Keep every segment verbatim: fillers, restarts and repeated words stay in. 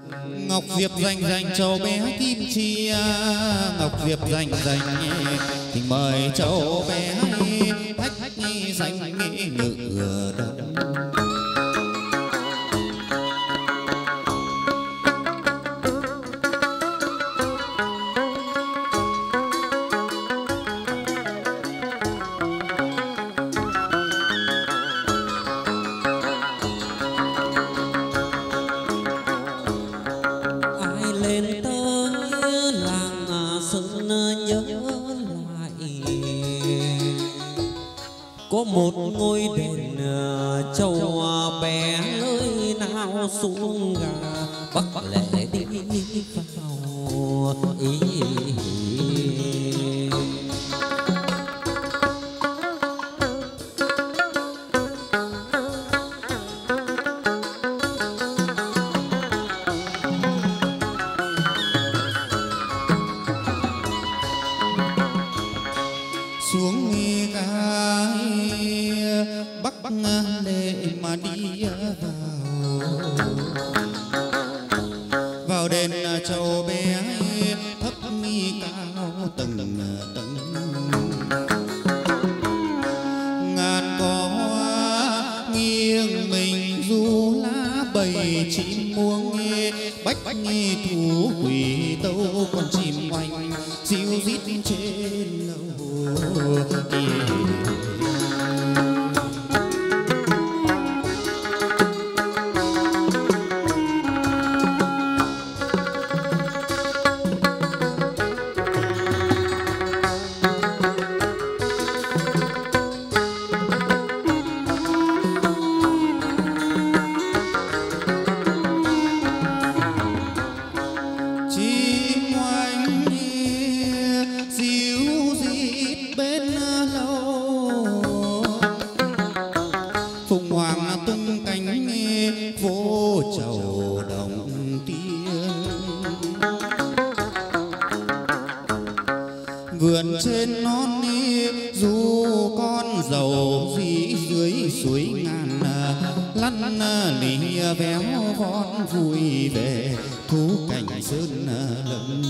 Ngọc Diệp dành dành cháu bé Kim Chi, Ngọc Diệp dành dành thì mời cháu bé hách hách dành ngựa đông. Một ngôi đền châu bé ơi nào xuống gà bắc lệ đi vào ý. Xuống Bắc để mà đi vào vào đền châu bé thấp mi cao tầng tầng ngàn có nghiêng mình du lá bầy chim muông nghe bách nghe thú quỷ tâu con chim oanh diu rít trên lầu. Vườn trên non du con dầu dí dưới suối ngàn lăn lì véo von vui về thú cảnh sơn lâm.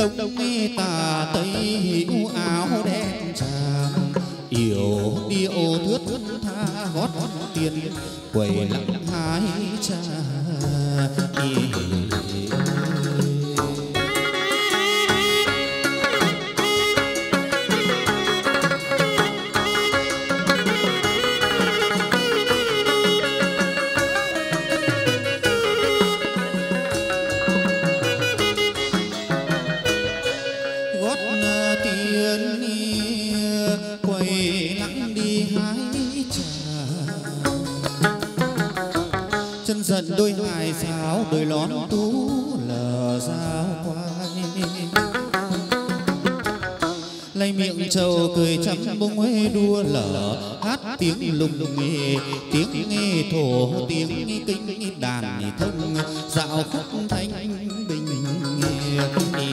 đông tà tây hữu áo đen tràm, yểu điệu thướt tha gót tiền quầy lặng hái trà. Dần đôi hài sáo đôi lón tú lờ giao quay, lay miệng trầu cười chăm bông huế đua lở, hát tiếng lùng nghe tiếng nghe thổ tiếng nghe kinh đàn thông dạo khúc thanh bình nghe.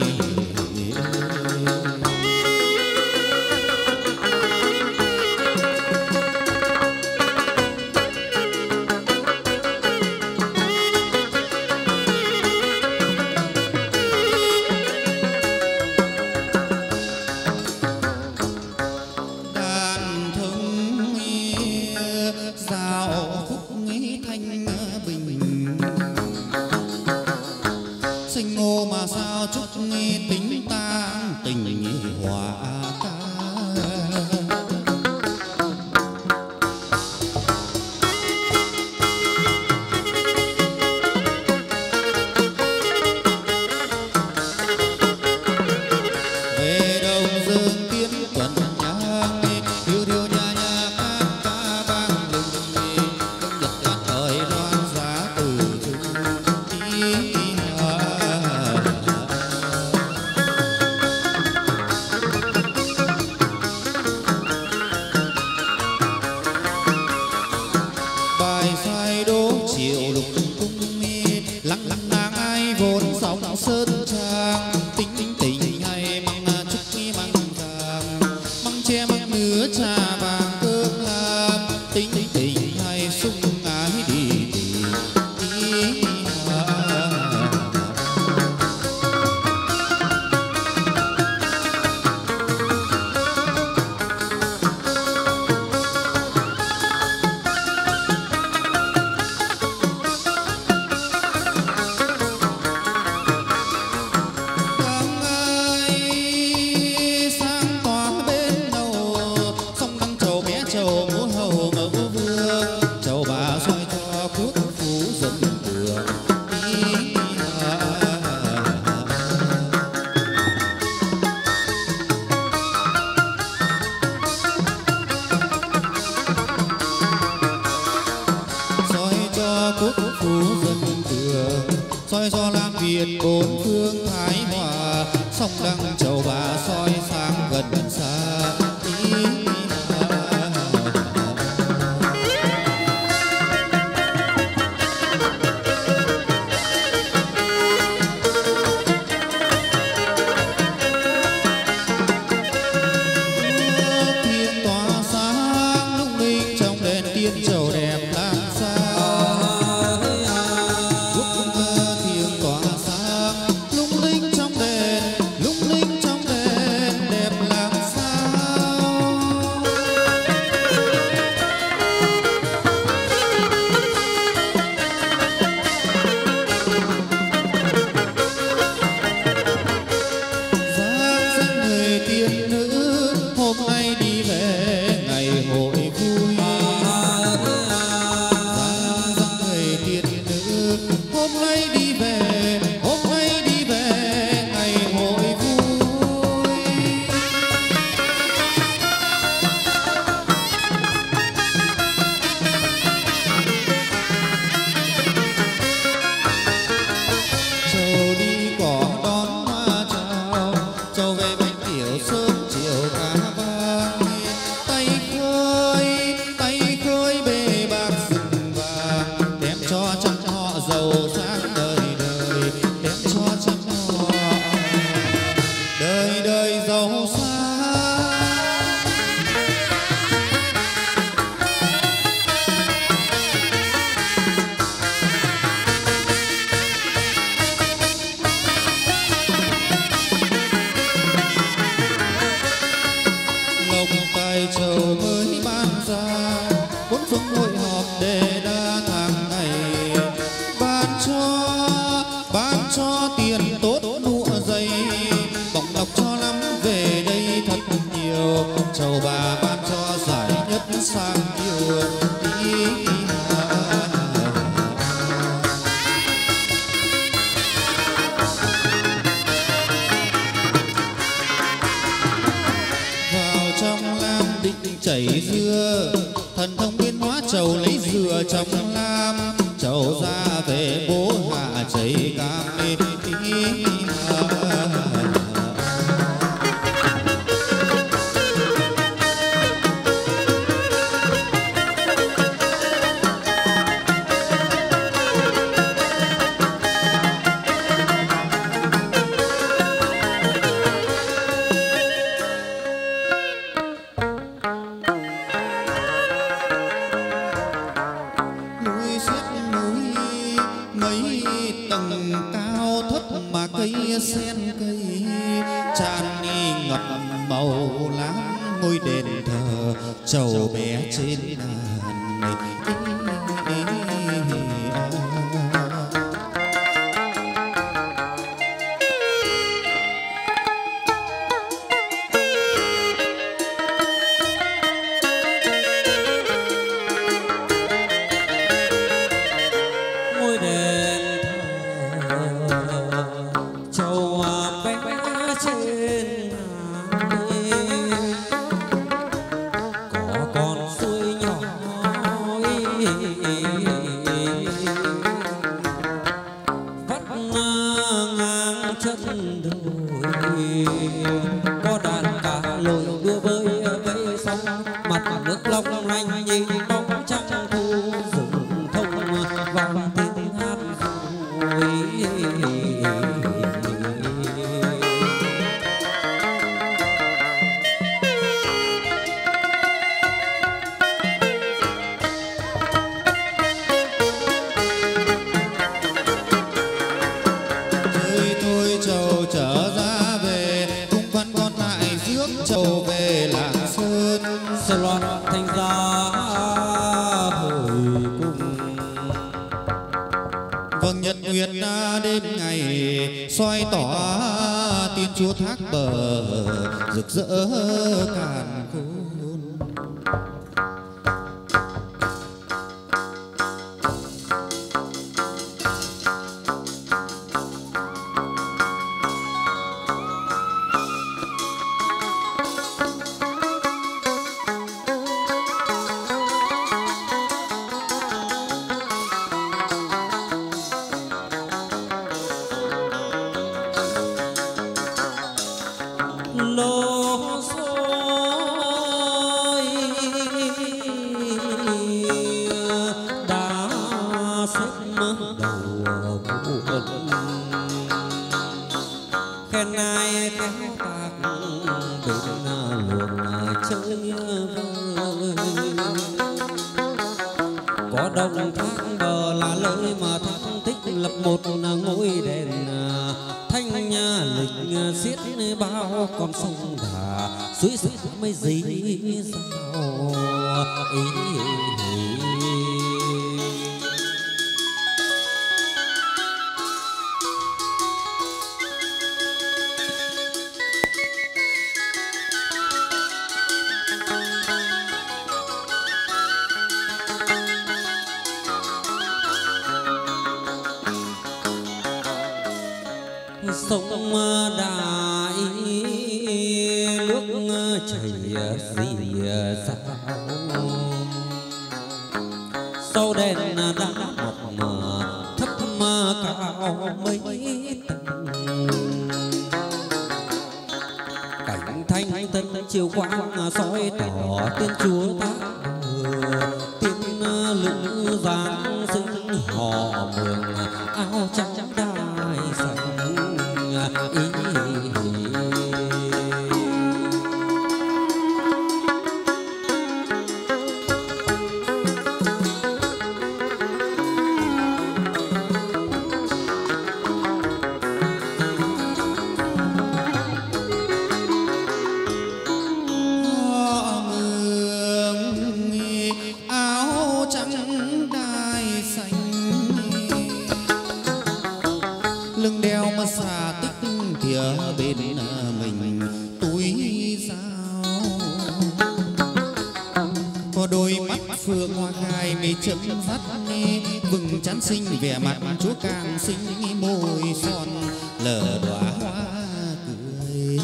soi do Lam Việt bốn phương thái hòa, sông đăng trầu bà soi sáng gần xa. chảy dưa thần thông biến hóa trầu lấy dừa trong lam trầu ra về bố hạ chảy cam đi sen cây tràn đi ngập màu lam ngôi đền thờ trầu bé trên đàn này. Soi tỏ tiên chúa thác bờ rực rỡ càn khôn. Con sông Đà suối suối mới dí sao ý. Sông Đà nước chảy gì sao sau đèn đã mọc thấp cao mấy tầng cảnh thanh tân chiều quang soi tỏ tiên chúa thác tiên lữ giáng sinh họ mường áo trắng đai xanh ý. Lưng đeo mà xà tích kia bên mình túi dao, có đôi mắt phượng hoa khai hai mươi chấm dắt vừng chán xinh vẻ mặt chúa càng xinh môi son lờ đóa hoa cười.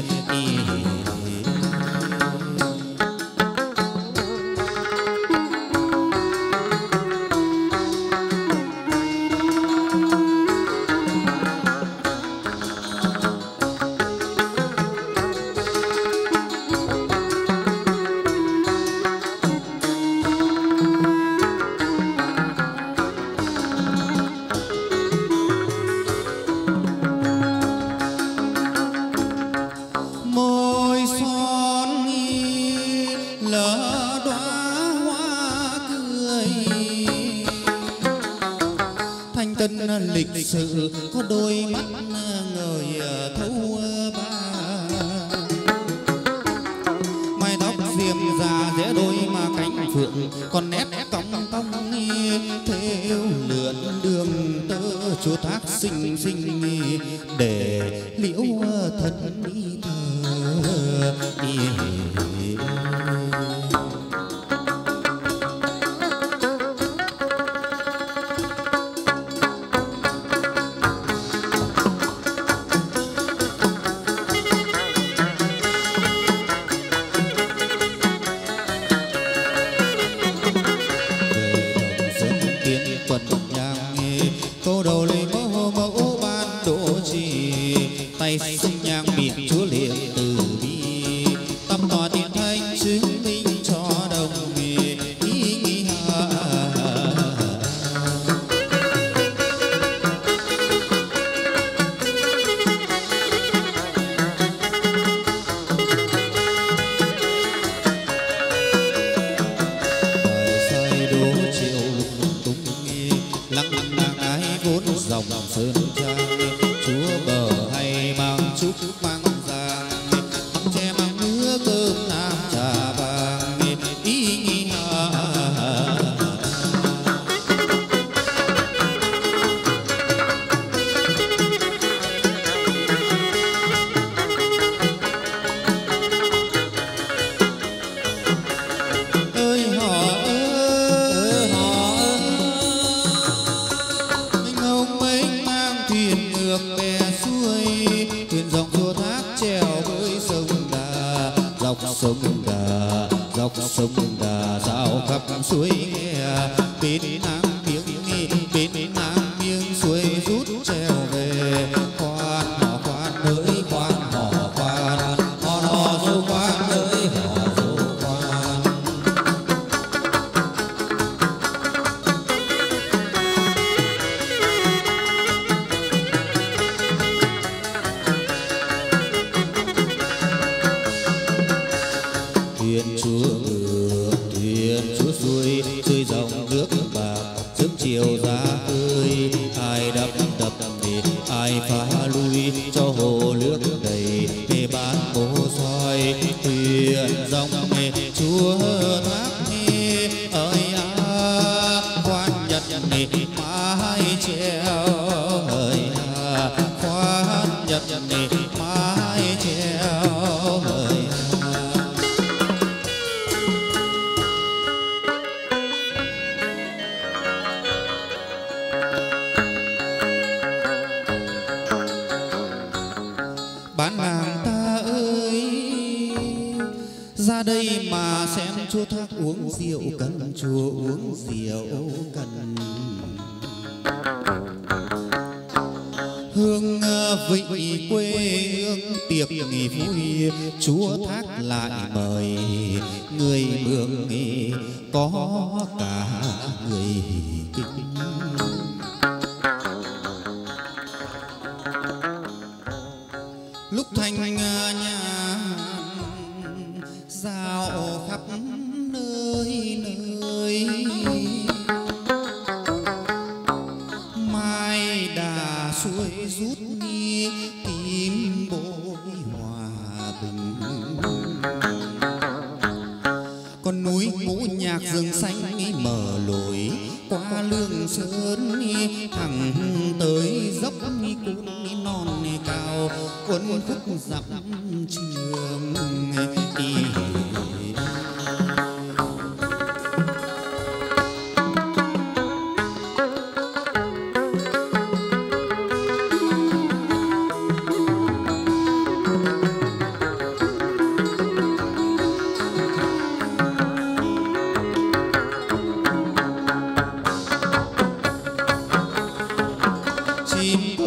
Lịch sự có đôi mắt ngời thấu ba, mái tóc diêm già rẽ đôi mà cánh phượng còn nét cong cong theo lượn đường tơ chúa thác xinh xinh để liễu thân thờ.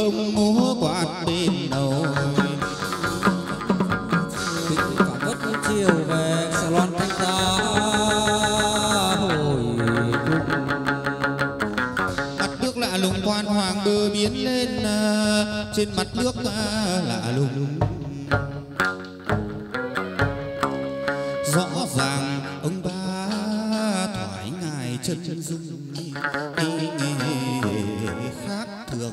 ông múa quạt bên đầu. Vất chiều về salon thanh ta hồi mặt nước lạ lùng quan hoàng bờ biến lên trên mặt nước lạ lùng. Rõ ràng ông ba thoải ngài chân dung khác thường.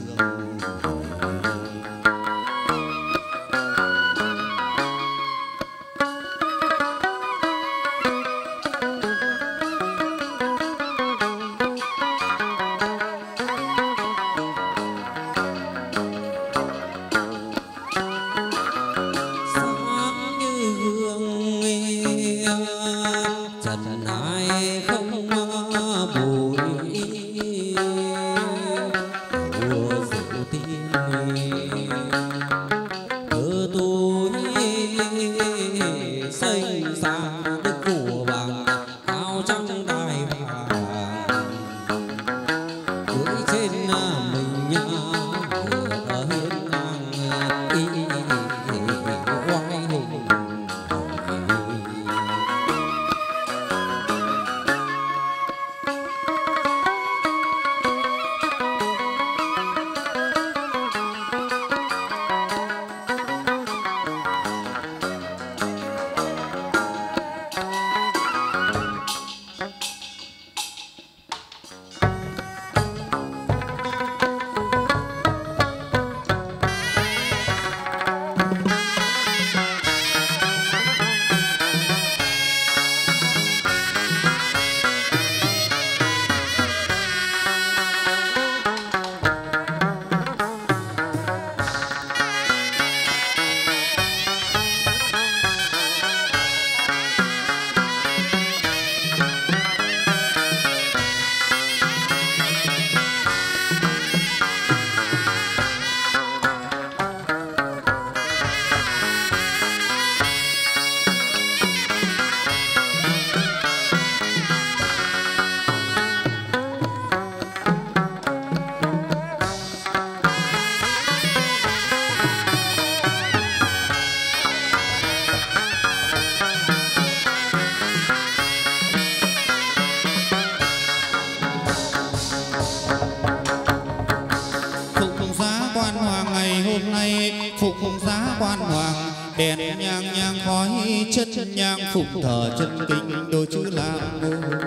Đèn nhang nhang khói chất nhang phục thờ chân kinh đôi chữ làm ngô.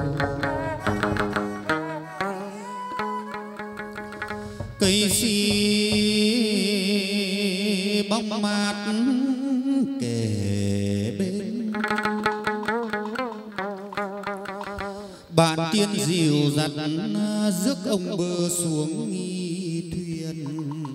Cây si bóng mát kề bên, bạn tiên dìu dặt rước ông bơ xuống nghi thuyền.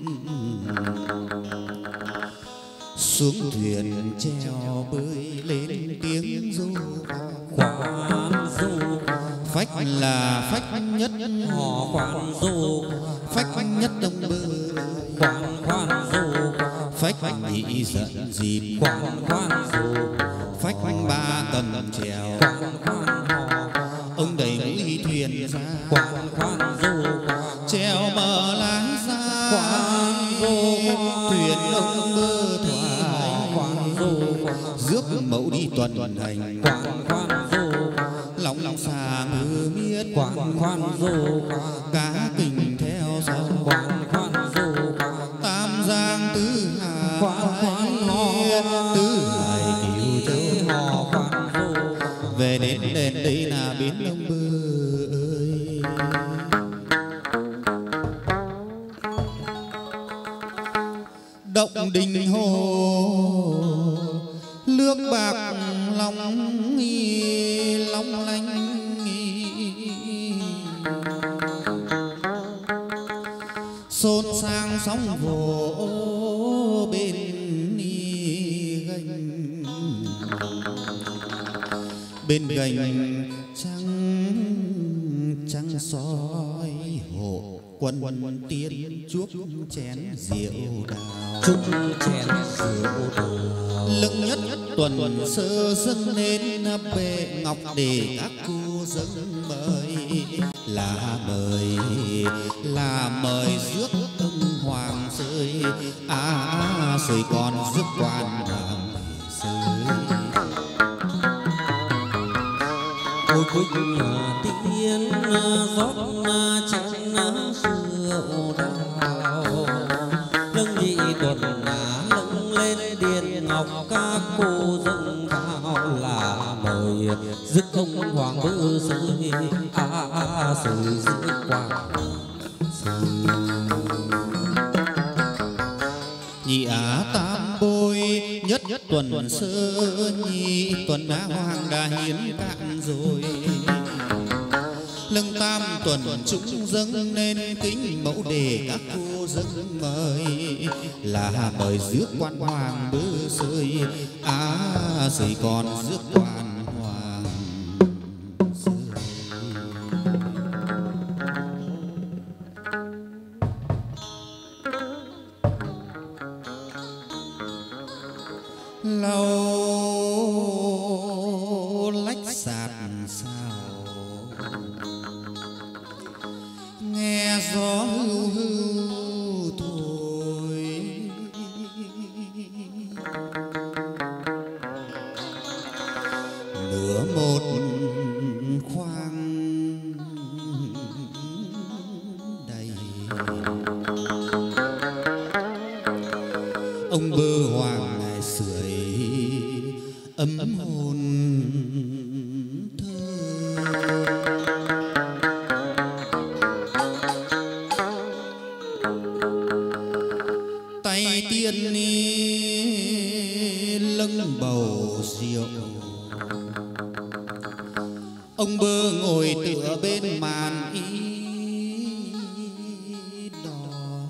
Xuống thuyền treo bơi lên tiếng ru khoan du, phách là phách nhất họ khoan du, phách nhất đông bơ khoan khoan du, phách nhị giận dịp khoan khoan du, phách ba cầm trèo khoan khoan hò, ông đẩy mũi thuyền ra khoan khoan du, treo bờ lái ra khoan du, thuyền ông bơ thoải khoan du, rước mẫu đi tuần hành khoan khoan du, lòng lòng xà ngư miết khoan khoan du, cá kình theo sau khoan khoan du, tam giang tứ hà khoan khoan hò, tứ hải kiều châu hò khoan du, về đến đền đây là bến ông bơ ơi. Động đình hồ nước bạc long long lanh, xôn sang sóng vỗ bên gành, bên gành trăng trăng soi hộ quân tiên chuốc chén rượu đào, chung chén rượu đào. lưng nhất tuần sơ dâng lên bệ ngọc để các cô dâng mời, là mời là mời rước ông hoàng sơ sưởi còn rước quan hoàng sưởi. Ôi quỳnh tiên rót chén rượu đào, nâng nhị tuần nâng lên điện ngọc các cô dâng vào là mời rước ông hoàng bữa sưởi a sưởi rước quan sưởi. Nhị á tam bôi nhất nhất tuần sơ, nhị tuần á hoàng đã hiến cạn rồi. Lưng tam tuần chúng dâng nên kính mẫu để các cô dâng mời là mời rước quan hoàng bữa sưởi á sưởi còn rước quan hoàng sưởi. Lâu lách sạt sao nghe gió hưu hưu thổi, nửa một khoang đầy. Ông bơ hoàng ngài sưởi ấm hồn thơ. Tay tiên ni lâng bầu rượu, ông bơ ngồi tựa bên màn y đỏ.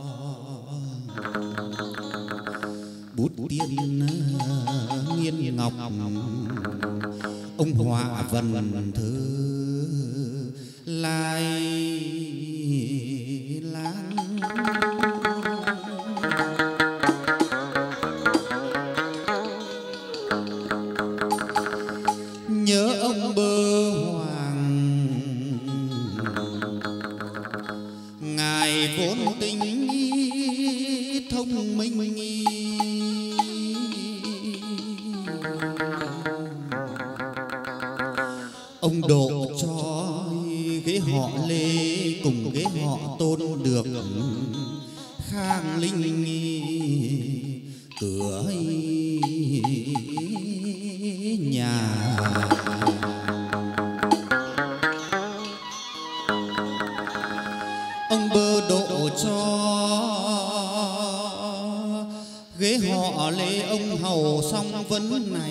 Bút tiên nghiên ngọc ông họa vần thơ lai láng. Nhớ ông bơ hoàng ngài vốn tính thông minh, ông độ cho ghế họ Lê cùng ghế họ Tôn được khang linh cửa nhà. Ông bơ độ cho ghế họ Lê ông hầu xong vấn này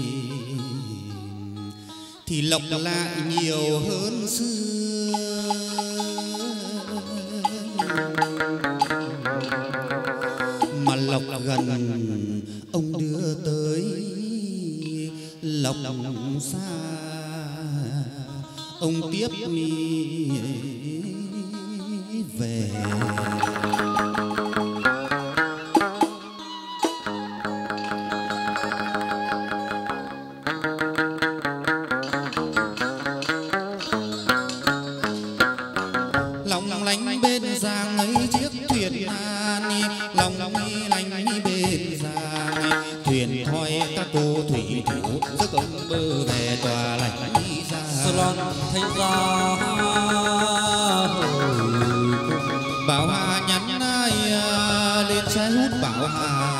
thì lộc lại nhiều hơn xưa. Mà lộc gần ông đưa tới, lộc xa ông tiếp mi về. Lòng lánh bên giang ấy chiếc thuyền nan, lòng lánh bên giang thuyền thoi các cô thủy thủ rước ông bơ về tòa lạnh ra. Salon thanh ra Bảo Hà nhắn ai lên trái hút Bảo Hà.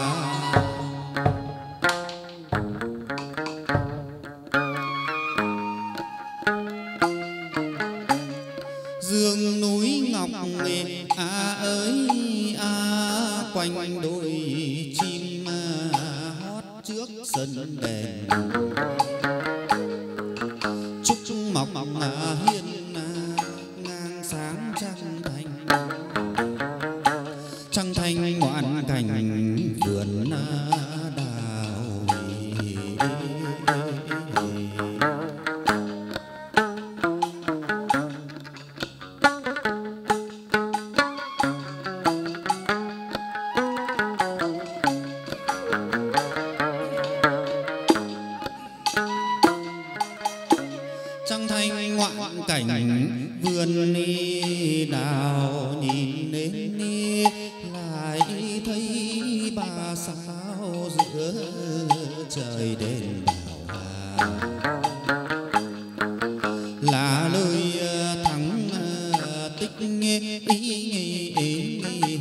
Dương núi ngọc à ơi à, quanh đôi chim hót trước sân đèn. Trúc mọc hiên ngang sáng trăng thanh, trăng thanh ngoạn cảnh vườn đào. Trăng thanh ngoạn cảnh vườn đào, nhìn đến lại thấy bà tích ý, ý, ý, ý.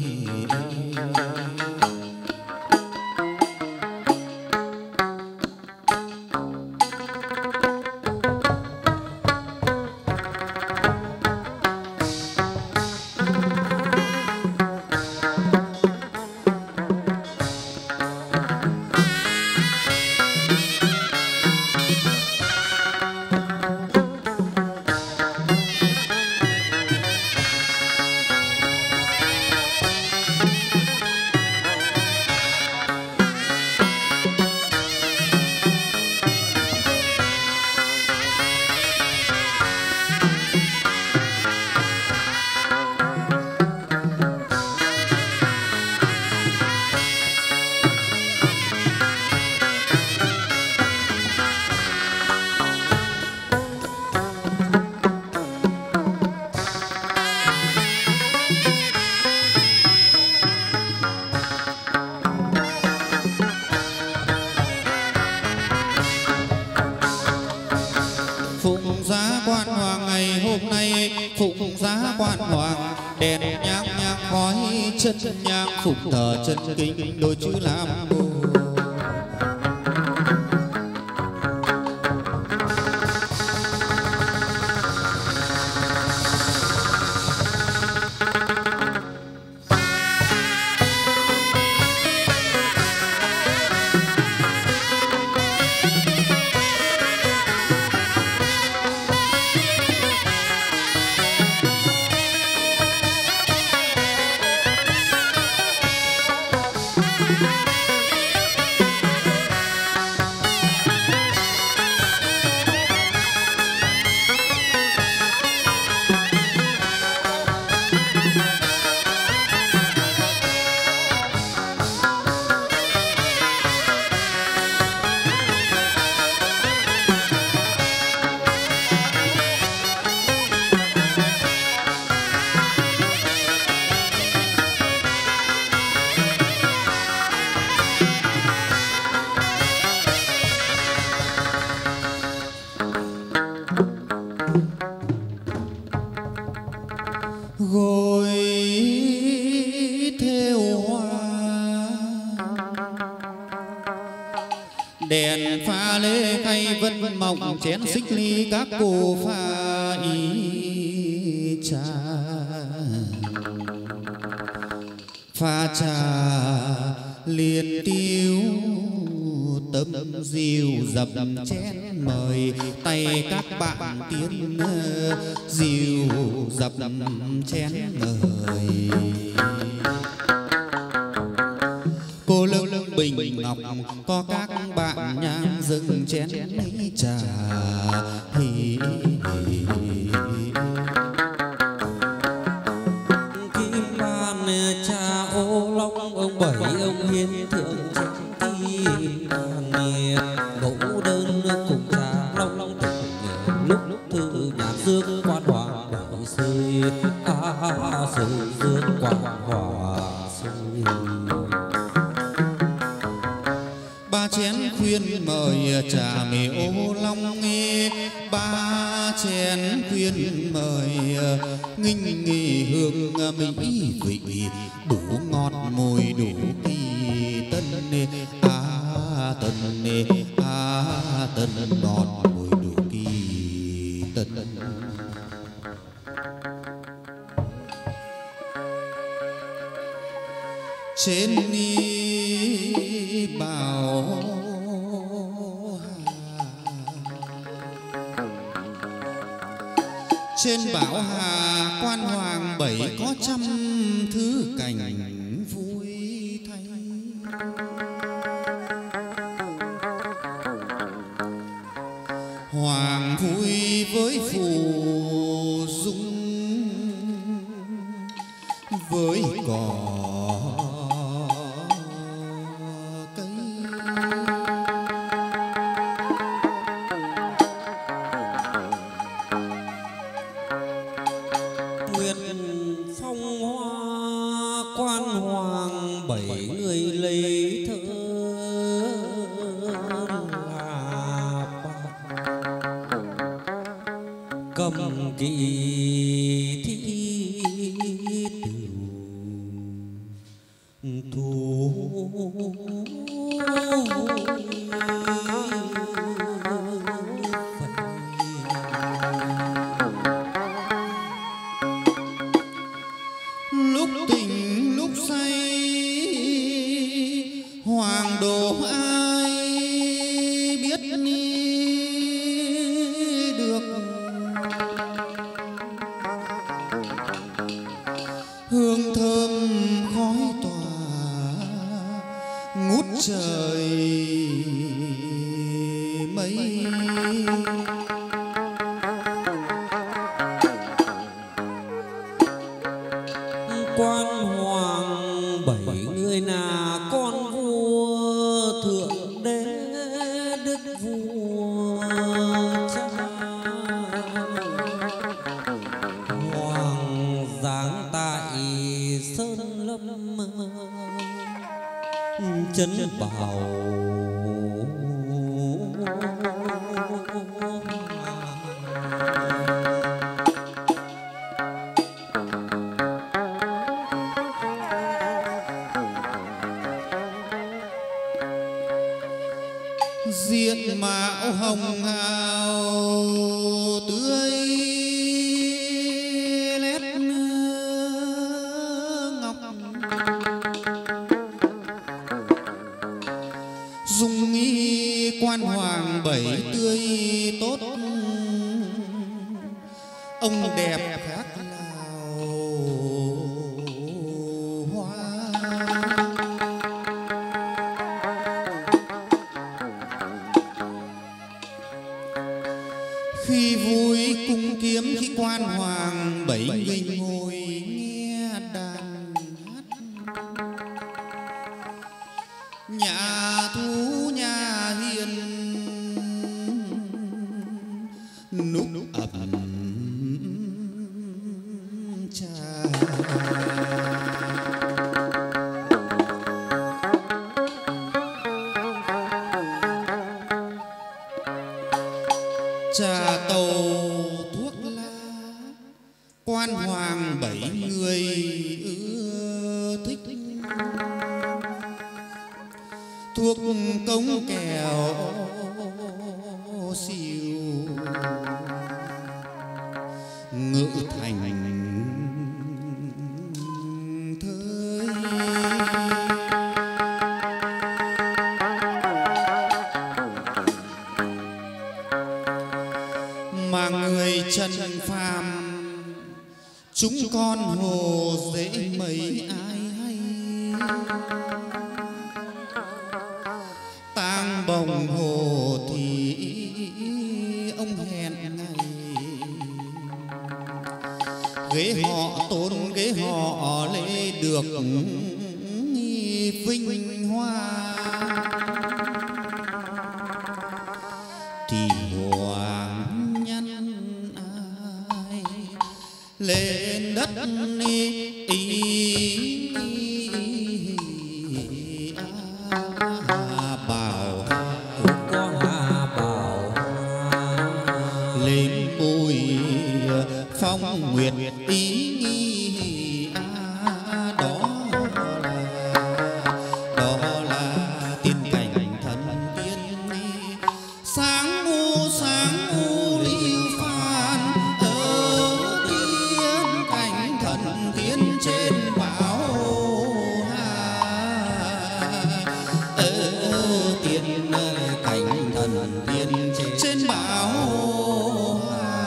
Phụng giá quan hoàng ngày hôm nay, phụng giá quan hoàng đèn nhang nhang khói chân nhang phụng thờ chân kính đôi chữ Nam Mô. Gối theo hoa đèn pha lê khay vân mộng chén xích ly các cô pha ý trà pha trà liền tiêu tấm rượu dập chén mời tay các bạn tiến rượu dập chén mời. Cô lưng bình ngọc có các bạn nhang dâng chén lấy trà hì, hì. Kim ban cha ô long ông bảy ông hiến thượng mẫu đơn cùng cha long long lúc lúc thư nhà dương quan hòa hội sơi a sơi dương quan hòa sơi. Ba chén khuyên mời trà mì ô long nghe, ba chén khuyên mời nghinh nghì hương mỹ vị đủ ngọt mùi đủ kỳ tân a tân a tân ngọt mùi đủ kỳ tân. Trên đi bảo trên bảo hà quan hoàng bảy có trăm thứ cảnh vui thanh. Hoàng vui với phù dung với cỏ cầm kỳ thi hương thơm khói tỏa ngút trời mây. Quan hoàng bảy người là con vua thượng đế đức vua cha, hoàng giáng tại sơn lâm trấn bảo. Diện mạo hồng hào tươi lét ngọc, dung nghi quan hoàng bảy tươi tốt, ông đẹp khác nào hoa. Khi vui cung kiếm khi quan hoàng bảy người ngồi nghe đàn hát, nhà thú nhà hiền núp ẩm trà. Trà tàu thuốc lá quan hoàng bảy người ưa thích, thuốc cống kèo xìu ngự thành thơi. Mà người trần phàm chúng con hồ dễ mấy ai hay, tang bồng hồ thì ông hẹn ngày, ghế họ tôn ghế họ lễ được vinh hoa, thì hoàng nhân ai lên đất ý, ý, ý à, bảo Con à bảo lên bùi phong nguyệt ý à, đó là đó là tiên cảnh thần tiên sáng u sáng u lưu phan ở tiên cảnh thần tiên trên bảo hà, ở tiên cảnh thần tiên trên bảo hà.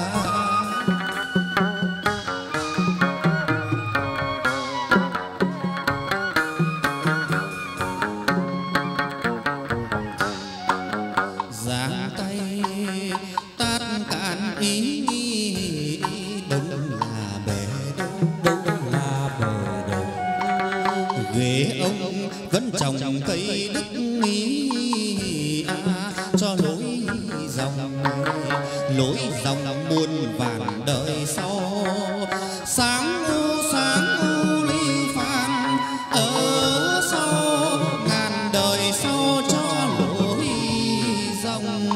Giang tay tát cạn ý đông là bể đông, đông là bề đông, ghế ông vẫn trồng cây đức ý à, cho lối dòng lối dòng muôn vàn đời sau. Sáng u sáng u lưu phan ở sau ngàn đời sau cho lối dòng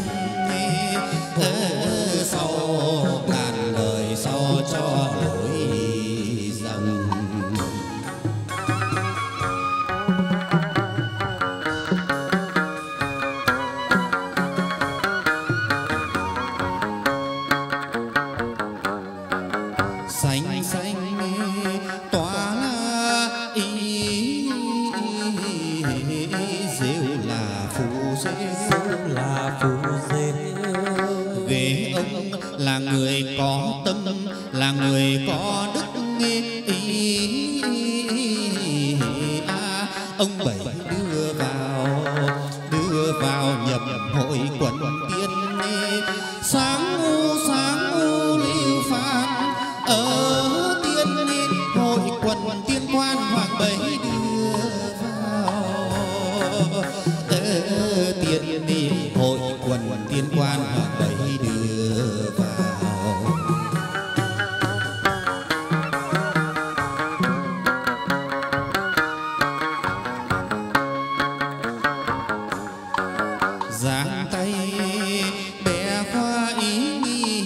ở sau ngàn đời sau cho lối dòng. Xanh xanh tỏa la ý rêu là phù rêu là phù dê. ghế ông là người có tâm là người có đức à, ông bảy đưa vào đưa vào nhập hội quần tiên sáng u sáng u lưu phan ở tiên hội quần tiên quan hoàng bảy đưa vào ờ, tiên hội quần tiên quan hoàng bảy đưa vào. Giang tay bé khoa ý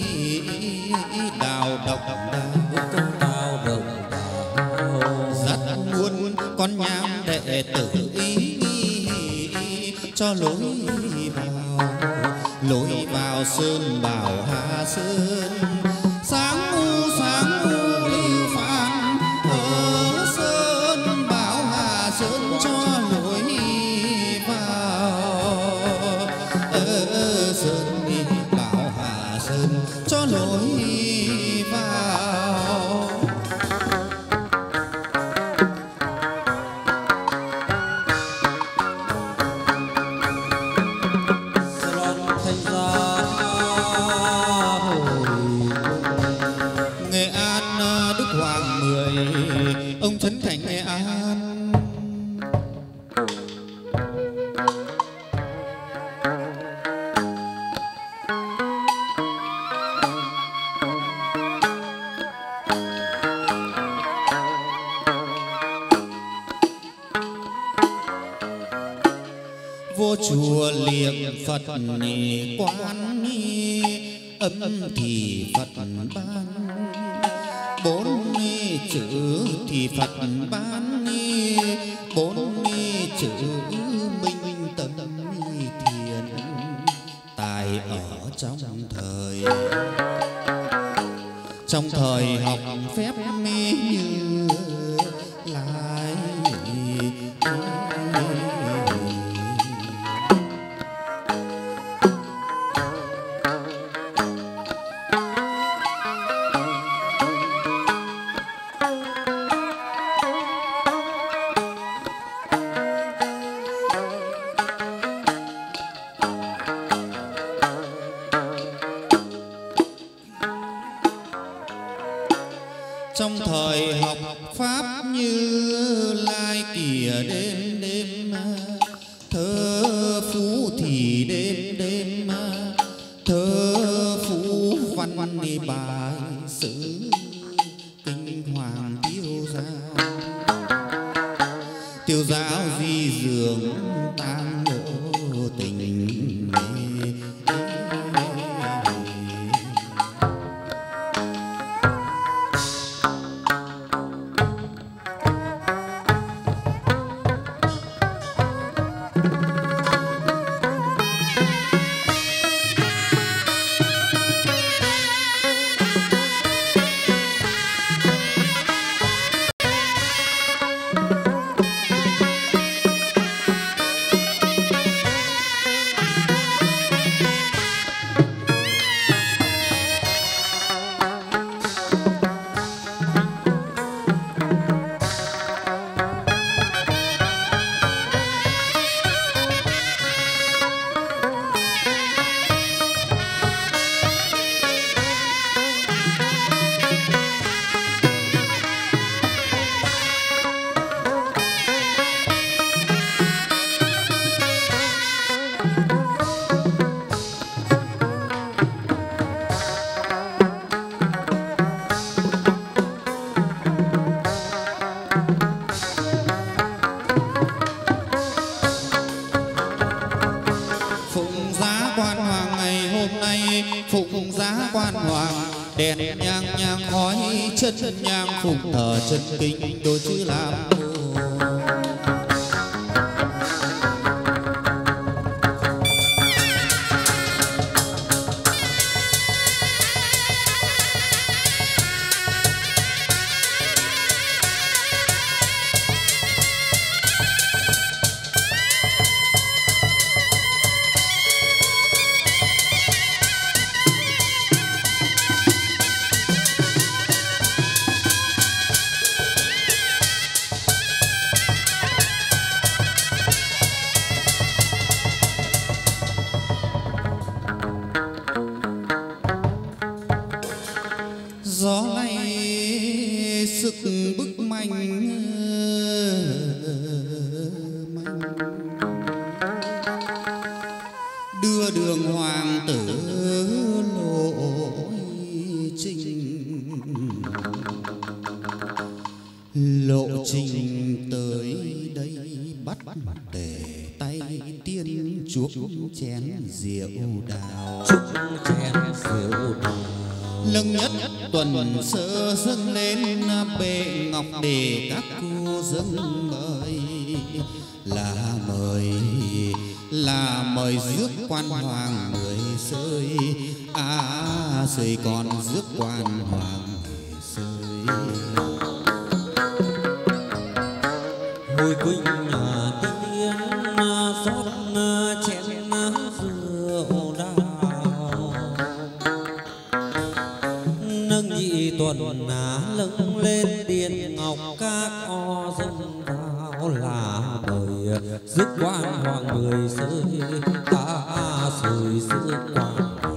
đào độc đào đào độc đào dắt muôn con nhám đệ tử ý cho lối vào lối vào sơn bảo hà sơn sáng u sáng u lưu phan ở sơn bảo hà sơn cho lối vào ở sơn bảo hà sơn cho lối vào. Nghệ An Đức Hoàng mười ông Trấn Thành Nghệ An. Vô chùa liệm Phật nì quán ni âm thì Phật ban bốn chữ thì Phật ban bốn chữ minh tâm thiền tài ở trong thời trong thời học phép như lai. Trong thời học pháp như lai kìa đêm đêm thơ phú thì đêm đêm thơ phú văn văn đi bài sử kinh hoàng tiêu giao tiêu giao di dường tam ngộ tình. Phụng giá quan hoàng đèn nhang nhang khói chân nhang phụng thờ chân kinh đôi chữ làm sức bức manh đưa đường hoàng tử lộ trình lộ trình tới đây bắt tề tay tiên chuốc chén rượu đào chúc chén rượu đào lưng nhất tuần sơ dâng lên bệ ngọc để các cô dâng mời là mời là mời rước quan hoàng người sơi à sơi còn rước quan hoàng người sơi hồi quỳnh tiên rót chén rượu đào nâng nhị tuần lưng lên điện ngọc các o dâng vào là mời rước quan hoàng người sơi ta sơi rước quan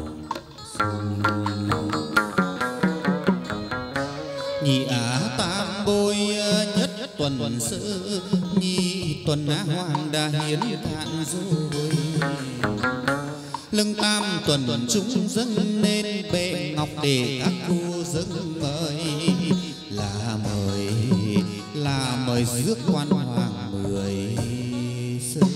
nhị á tam bôi nhất tuần sơ nhị tuần á hoàng đã hiến thản rồi lưng tam tuần chúng dâng lên bệ ngọc để các cô dâng mời là mời là mời rước quan hoàng mười sơi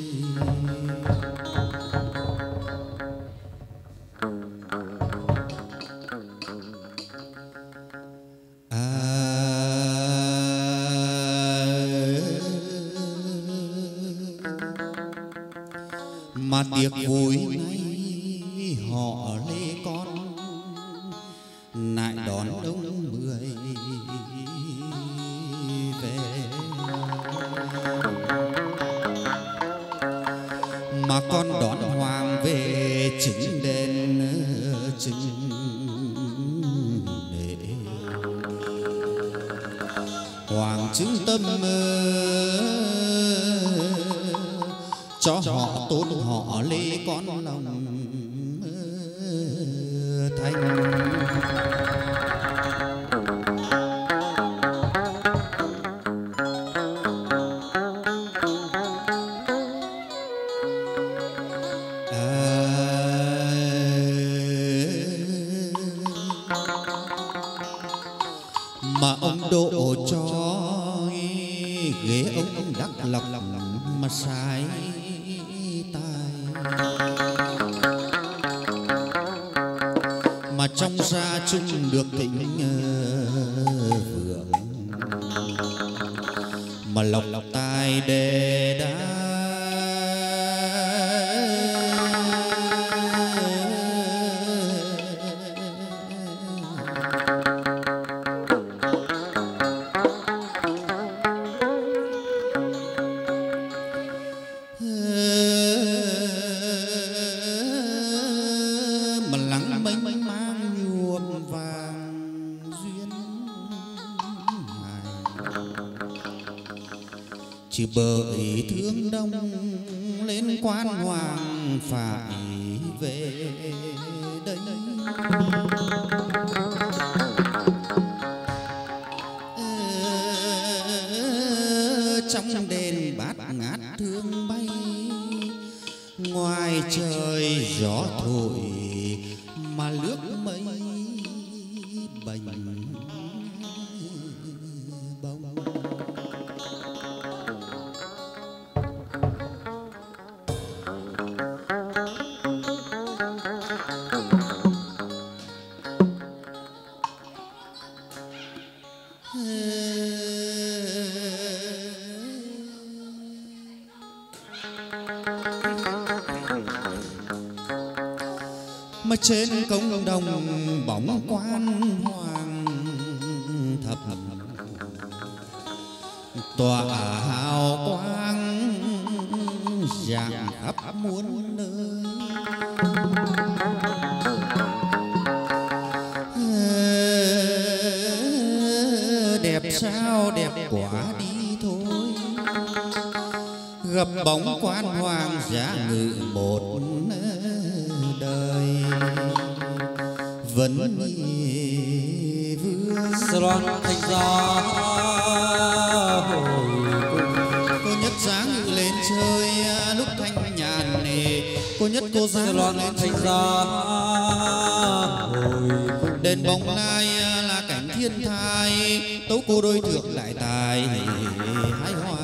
mà tiệc vui nay họ lê con nại đón đông mười về mà con đón hoàng về chính đền chính để hoàng chứng tâm cho họ tốt họ lê con lòng thành mà ông độ cho ghế ông đắc lọc mà sai mà trong gia chung được thịnh vượng mà lộc tài đề đá chỉ bởi thương đông lên quan hoàng phải về đây trong đền bát ngát thương bay ngoài trời gió thổi mà nước mây bành bông mà trên công đồng bóng quan hoàng thập tỏa hào quang rạng khắp muôn nơi đẹp sao đẹp quá đi thôi gặp bóng quan hoàng giá ngự một đời vẫn vương loan thành ra cô nhất dáng ngự lên chơi lúc thanh nhàn nề cô nhất cô dáng loan lên thành ra đền bóng lai là cảnh thiên thai tấu cô đôi thượng lại tài hái hoa.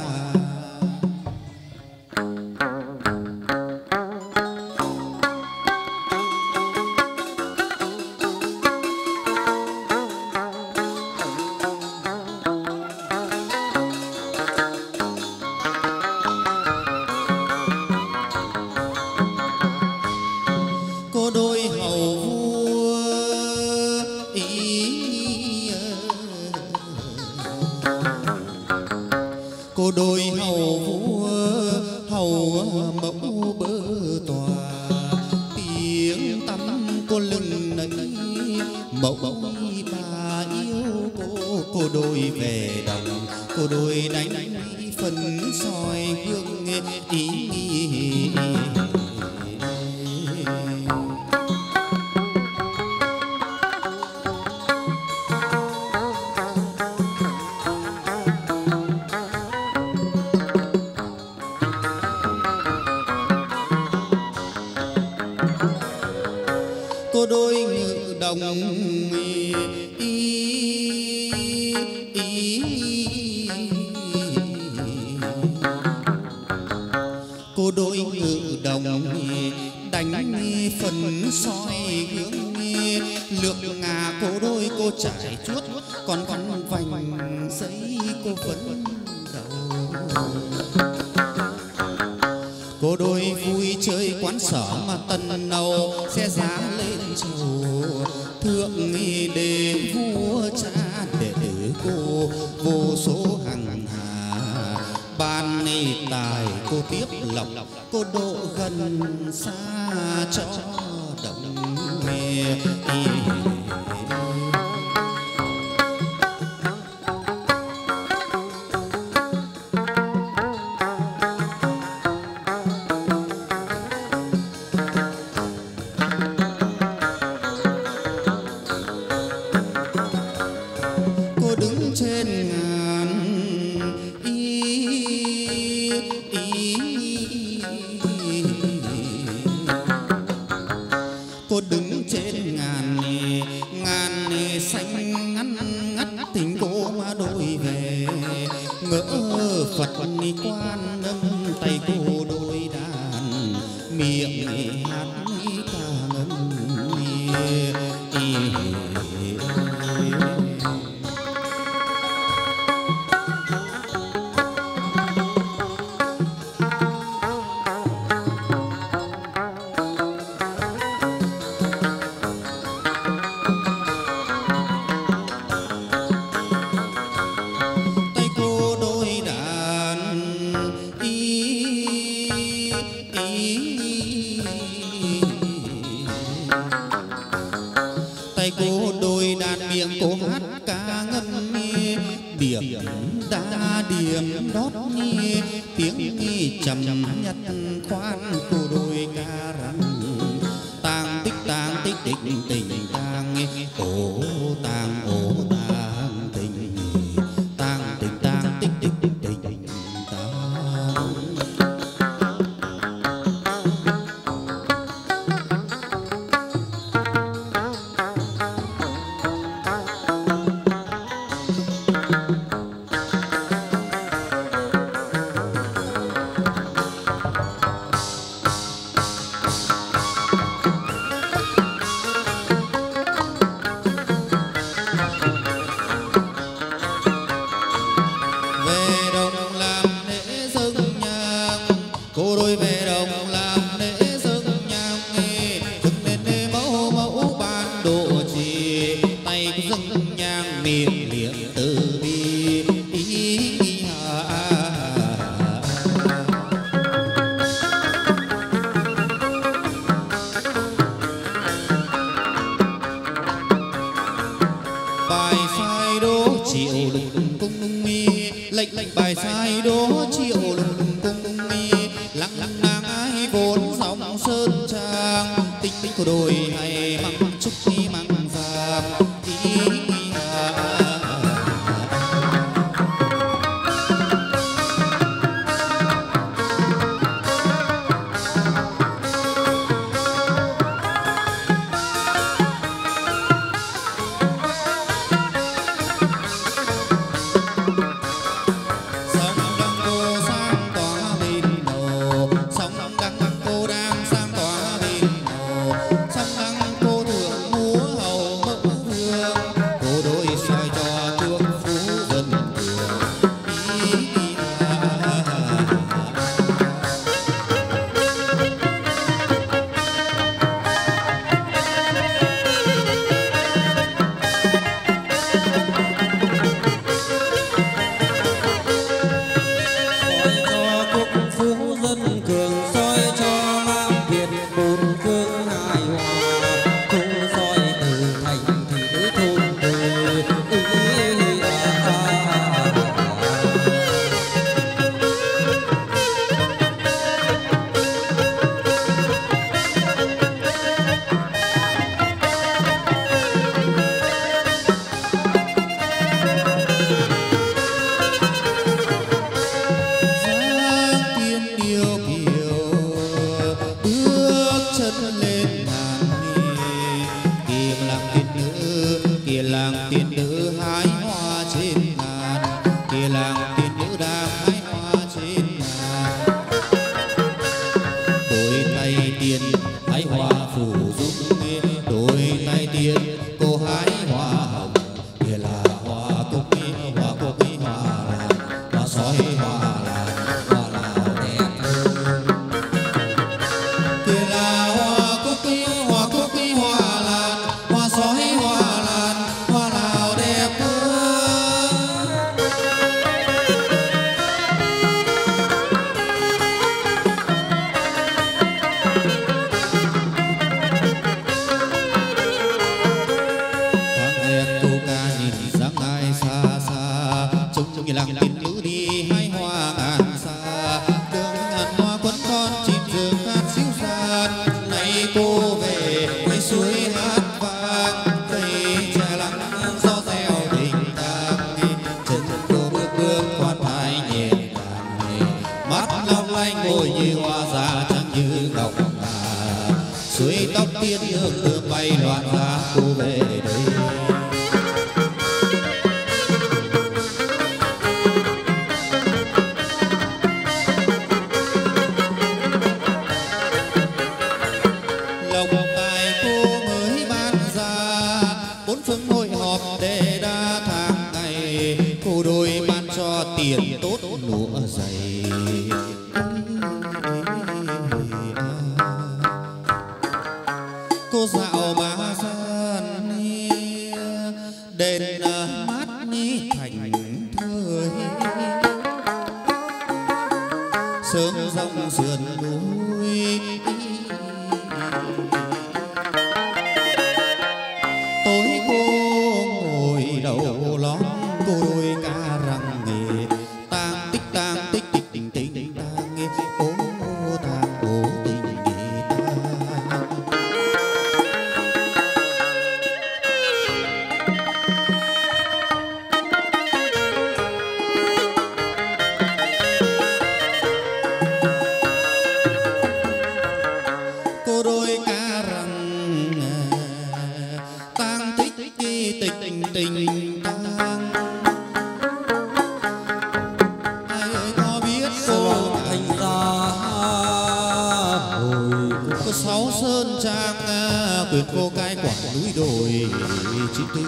Cô đôi hầu vua hầu mẫu bơ tòa tiếng tăm cô lưng nấy mẫu bà yêu cô. Cô đôi về đồng cô đôi đánh phần soi hương ý. Cô đôi ngự đồng ý, ý, ý. Cô đôi ngự đồng đánh phần soi hướng lược ngà cô đôi cô trải chuốt còn con vành giấy cô vẫn đầu. Cô đôi vui chơi quán sở mà tần nầu xe giá lên trầu thượng đề vua cha để tử cô vô số hằng hà ban tài cô tiếp lộc cô độ gần xa cho đồng nghề. Trên ngàn ý, ý, ý. Cô đứng trên ngàn ngàn xanh ngắt ngắt tình cô mà đôi về ngỡ Phật quan âm tay cô đôi đàn miệng hát ca ngân. Tay cô đôi đàn miệng cô hát ca ngâm điểm đa điểm đót tiếng trầm nhật khoan cô đôi ca răng tang tích tang tích tình tình tang ổ tang ổ tang tình tang tình tang tích tích tình tình tang. Cô đôi về đồng làm lễ dâng nhang dâng lên mẫu mẫu ban độ trì tay dâng nhang miệng miệng từ bi ý hà. Bài sai đố triệu lục cung mi lệnh lệnh bài sai đố triệu lục cung mi lăng lăng nàng ai vốn dòng sơn trang tinh tinh của đôi hay măng trúc đi măng vàng ý hà. cùng như làng tiên nữ đi hai hoa ngàn xa, đường ngàn hoa quấn con chim dương cát xíu xa. Này cô về quay suối hát vang, cây tre lắng gió reo tình tang. Chân cô bước bước khoan thai nhẹ nhàng, mắt long lanh môi như hoa già trắng như ngọc ngà. Suối tóc tiên hương thơm bay loạn ra, cô về đây. Tiền tốt lụa dày, cô dạo ba gian đèn mát như thành thơi, sớm dòng sườn núi tối cô ngồi đầu lon, cô đôi ca răng quyền cô cai quản núi đồi chi tư.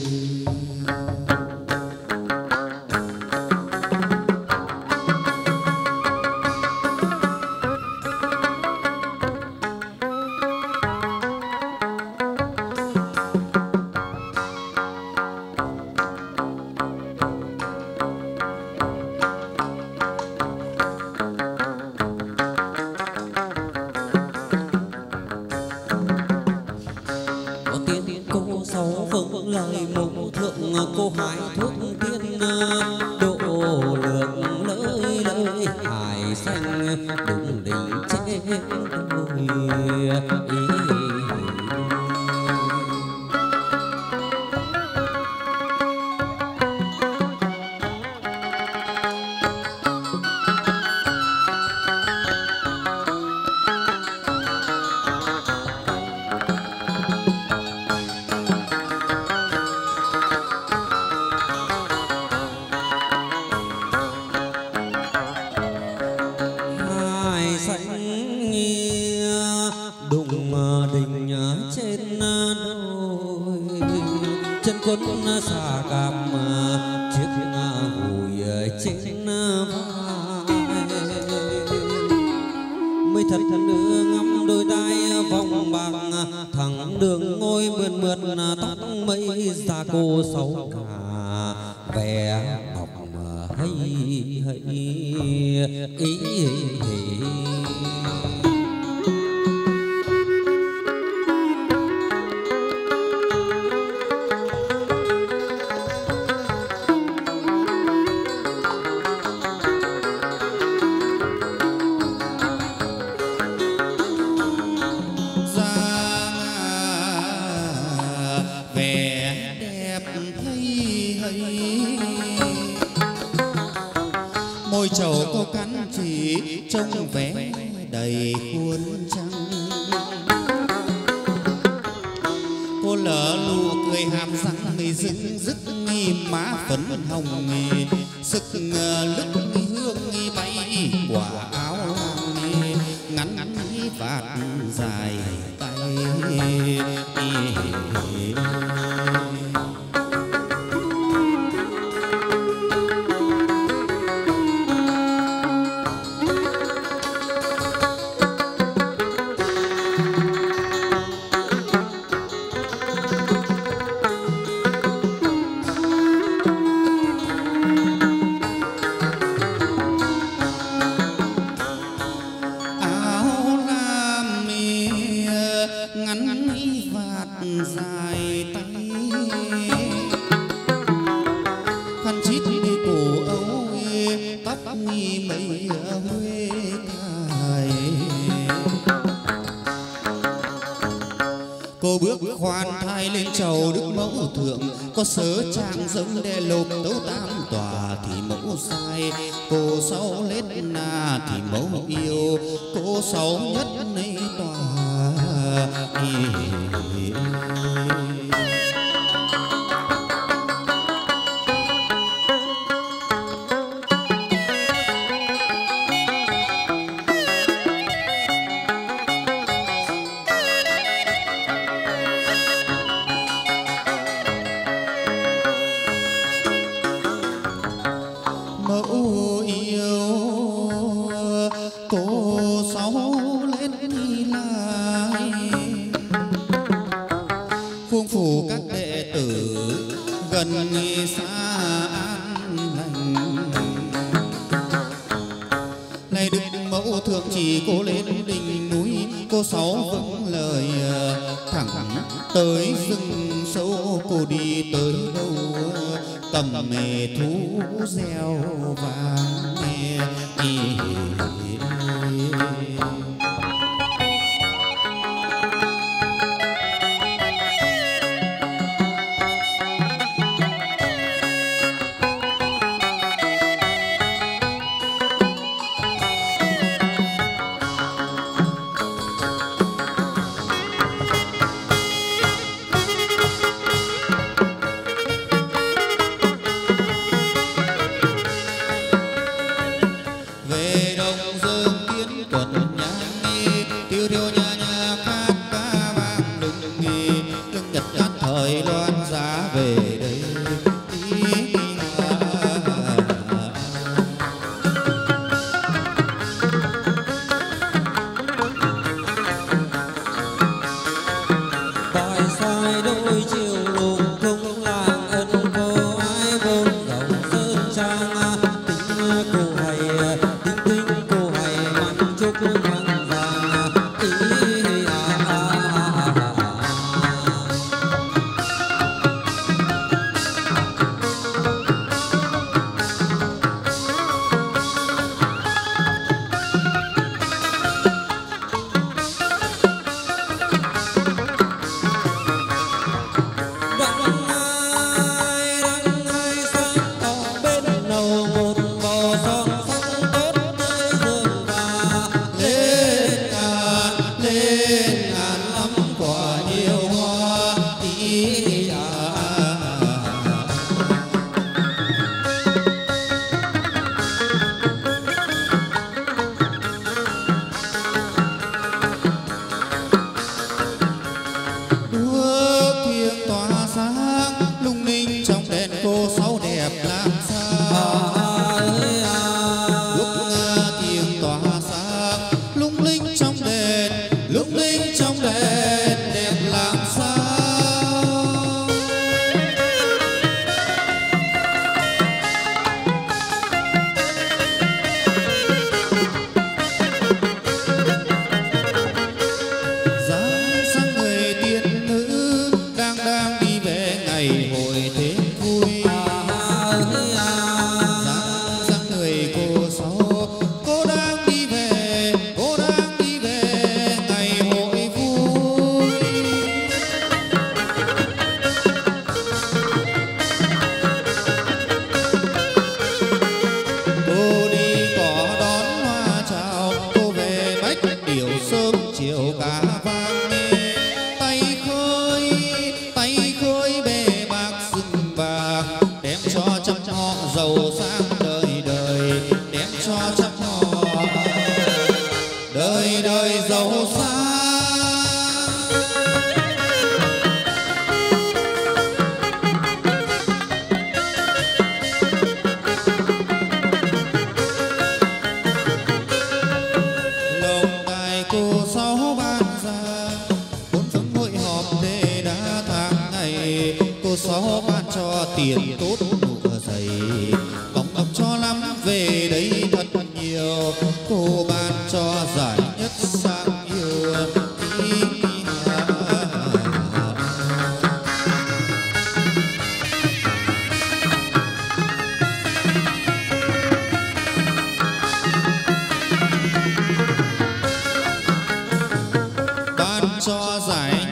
Môi trầu cô cắn chỉ trông vẻ đầy khuôn trăng, cô lỡ lù cười hàm răng nghi dưng dứt nghi má phấn hồng nghi sức lức nghi hương nghi bay quả áo nghi ngắn ngắn nghi vạt dài tay. khăn chít cổ ấu tóc mây huế cài. Cô bước khoan thai lên chầu đức mẫu thượng, có sớ trang giống đe lộp tấu tam tòa thì mẫu sai. Cô sáu lết na thì mẫu yêu, cô sáu nhất nay tòa. Mẫu yêu cô sáu lên lại, phương phủ các đệ tử gần xa an lành. Này đức mẫu thượng chỉ cô lên đỉnh núi, cô sáu vững lời thẳng tới rừng sâu. Cô đi tới đâu cầm mề thú reo vàng nghe.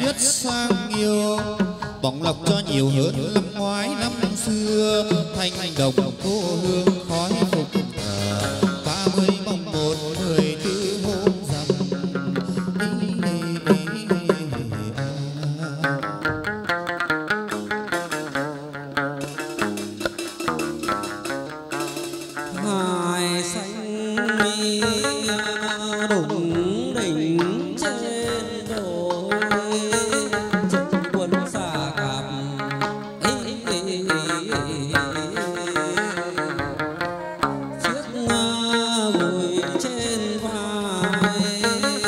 nhất sang nhiều, bóng lộc cho nhiều hơn năm ngoái năm xưa. Thanh đồng cô hương khói phục ba mươi mồng một mười tư hôm rằm. Hải xanh đủng đỉnh trên đồi, chân quân xa gặp chiếc gùi trên vai.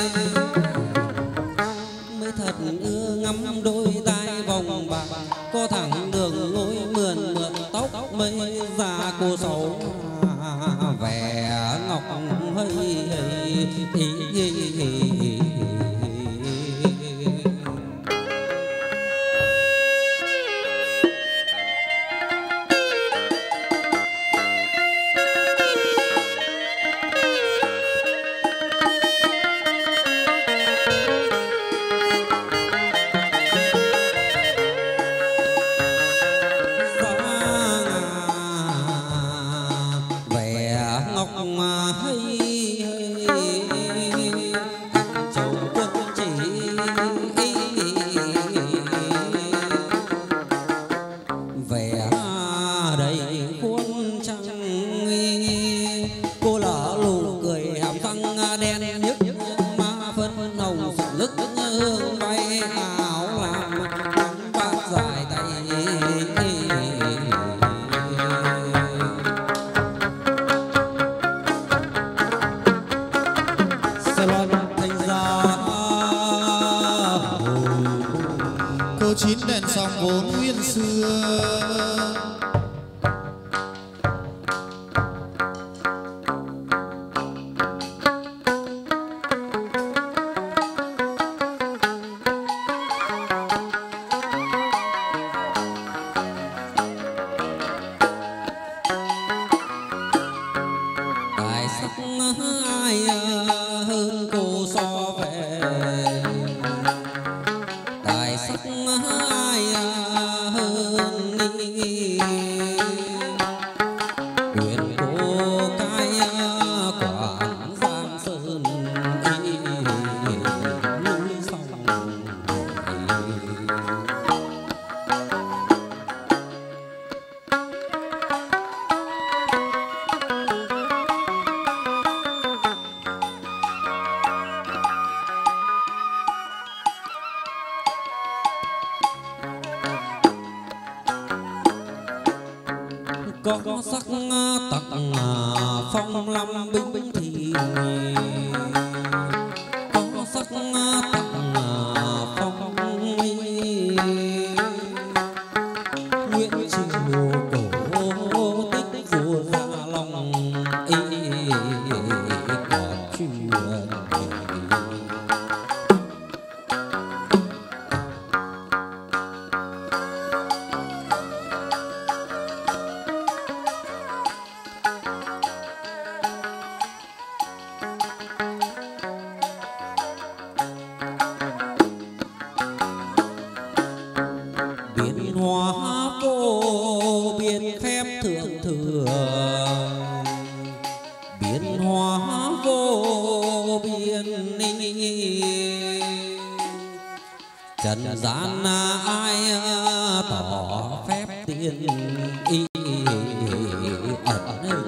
Mới thật ưa ngắm đôi tai vòng bạc, có thẳng đường lối mượn mượn tóc mây già cô xấu vẻ ngọc hơi chín đèn sòng vốn nguyên xưa. tài sắc ai hơn cô so về, tài sắc ai hơn ni quyền cô cái quảng giang sơn núi sông. Có sắc tặng phong lâm binh thì, có sắc tặng phong Nguyễn Triều cổ tích vua Gia Long còn truyền. Biển hóa vô biên khép thượng thừa, biển hóa vô biên trần gian ai tỏ phép tiên y ẩn.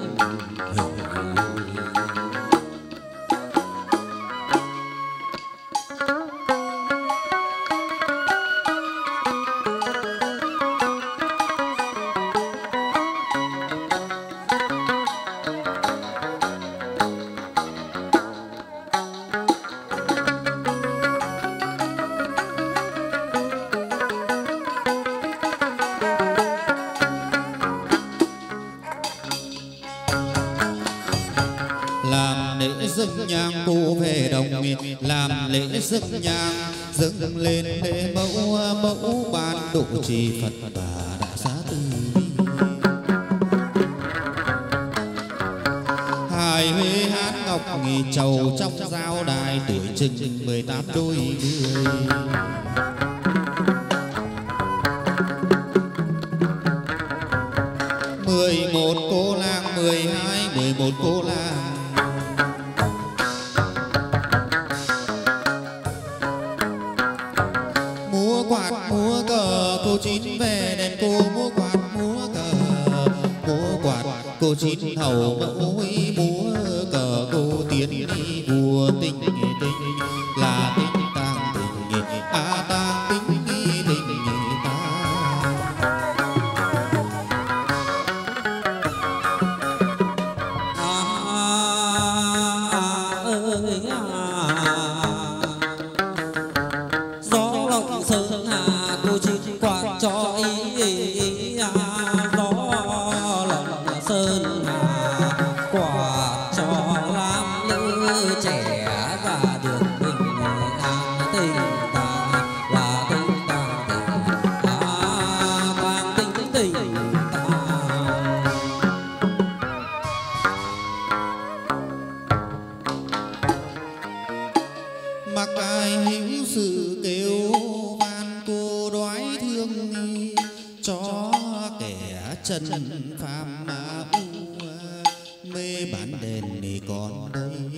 Làm lễ dâng nhang cô về đồng miền, làm lễ dâng nhang dâng lên lễ mẫu mẫu ban độ trì Phật và đại xá từ bi. Hài Huế hát ngọc nghề trầu trong giao đài, tuổi chừng mười tám đôi mươi. Mười một cô lang, mười hai, mười một cô lang. Múa quạt múa cờ, cô chín về đèn cô múa quạt múa cờ. Múa quạt cô chín hầu mẫu múa cờ, cô tiến đi vua tình tình là tình tang tình à tang tình tình ta. Gió lộng sơn hà cô chín quạt cho ý, ý, ý à. Gió lộng sơn hà quạt cho lam nữ trẻ ra đường bình an tình ta là tình ta tình à tang tình tình ta. Mặc ai hữu sự kêu van, cô đoái thương cho kẻ chân phàm mà u mê bán đèn này còn đây.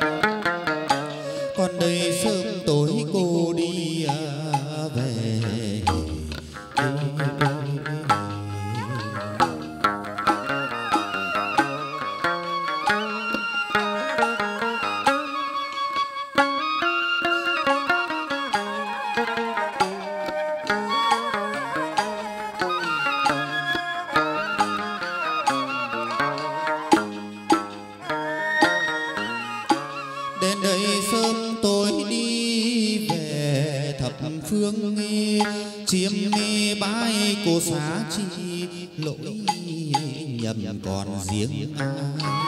Còn đây sớm tối cô đi về. Đến đây sớm tối đi về, thập phương chiêm bái cô xá chi, lỗi nhầm còn riêng ai.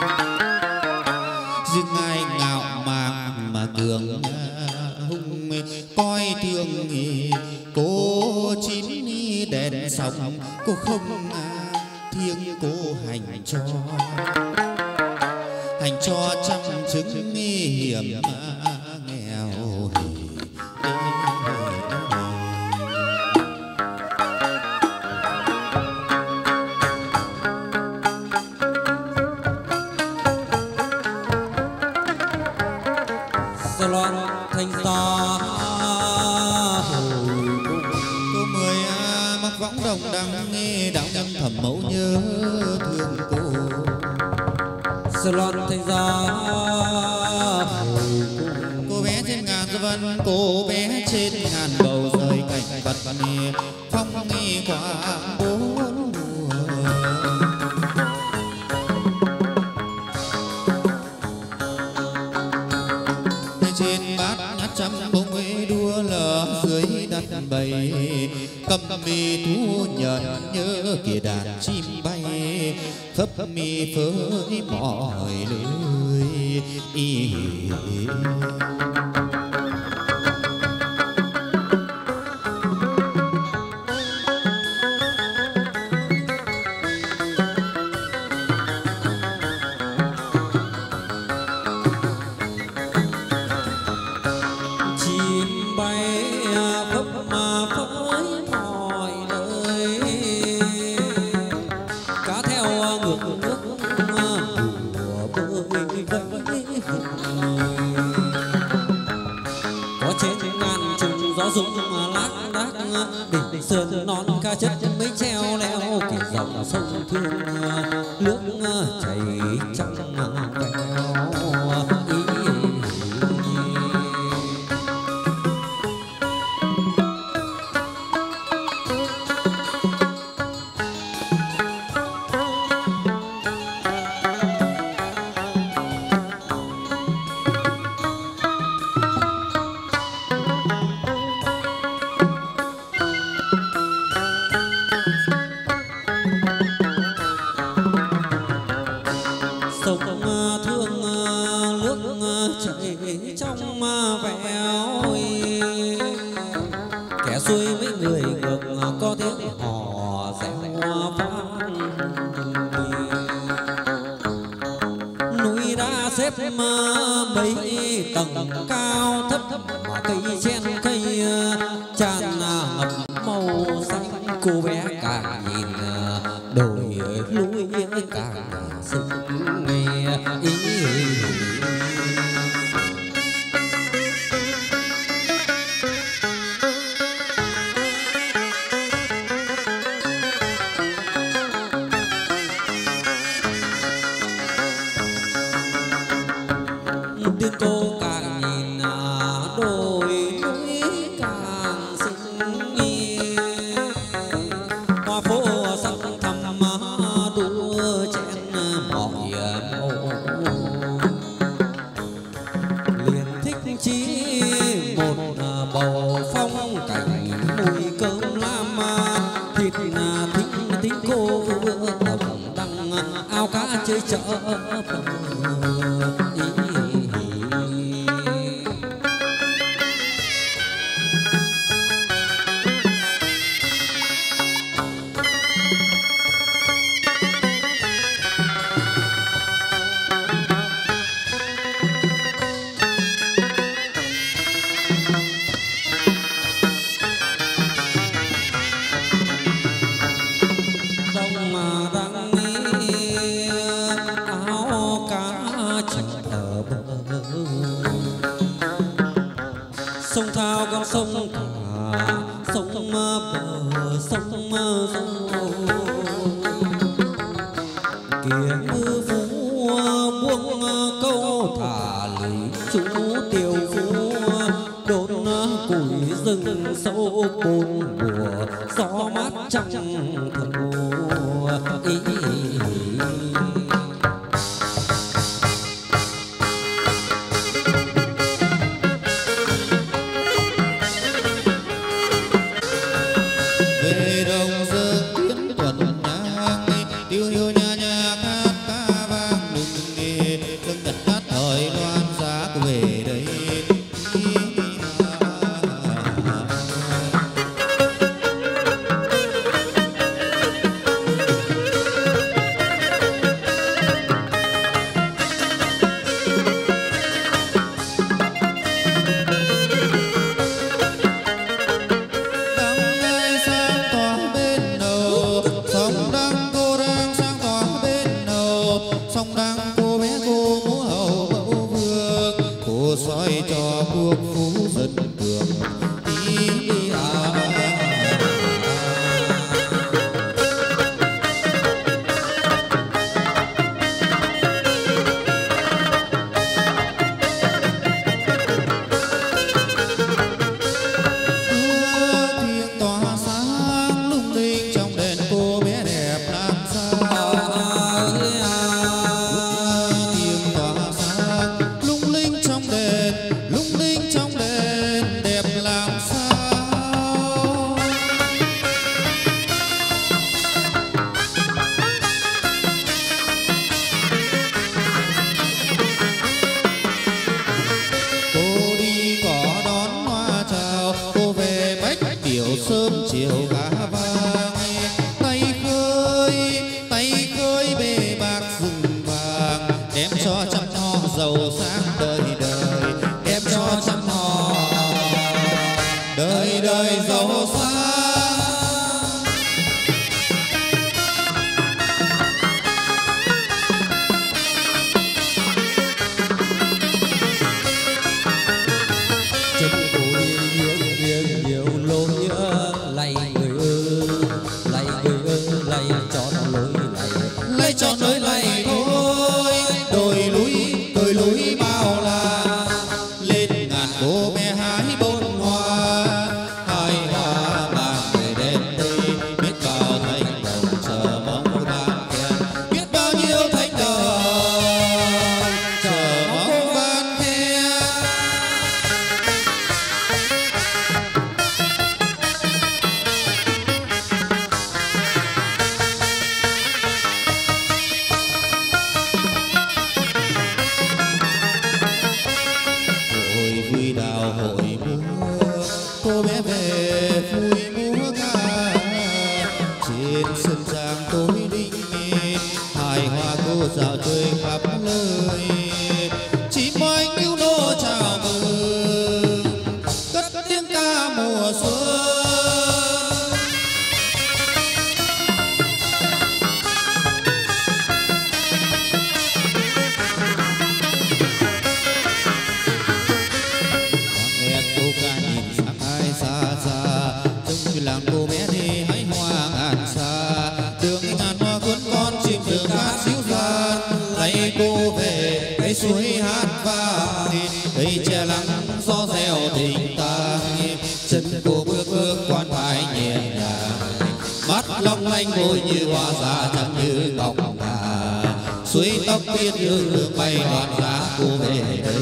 Riêng ai ngạo mạn mà cường hung, coi thường cô chín đèn sóng. Cô không thiêng cô hành cho, hành cho trăm chứng hiểm nghèo. Loan thanh ta Cô mười mặc võng đồng đăng nghe đạo âm thầm mẫu nhớ thương cô. Loan thanh ra Cô bé trên ngàn vân, cô bé trên ngàn bầu rơi cảnh vật phong nghi qua bốn mùa. Trên bát ngát trăm bông huế đua lờ, dưới đất bầy cầm mi thú nhận nhớ kìa đàn chim bay. Phấp mi phới mọi lưới y. Sườn non ca chất mấy treo leo, kể dòng sông thương nước chảy trong veo. xếp mấy tầng cao thấp mà cây chen cây tràn ngập màu xanh. Cô bé càng nhìn đồi núi càng xinh nghe ý. Tiên cô càng nhìn đồi núi càng xinh nghi. Hoa phố sắc thắm đua chen mọi màu, liền thích chí một bầu phong cảnh mùi cơm lam. Thịt thính tính cô đồng đăng ao cá chơi chợ. Sông Thao con sông cả sông bờ sông dâu. Kìa ngư phú buông câu thả lưới chú tiểu phú. Đốn củi rừng sâu bốn mùa gió mát trong thu. Ý, ý, ý. dạo chơi khắp nơi. đường cát xíu gian lấy cô về cây suối hát vang cây tre lắng gió reo tình ta chân cô bước bước quan thái nhẹ nhàng mắt long lanh môi như hoa già trắng như ngọc ngà suối tóc biết hương hương bay loạn giá cô về đây.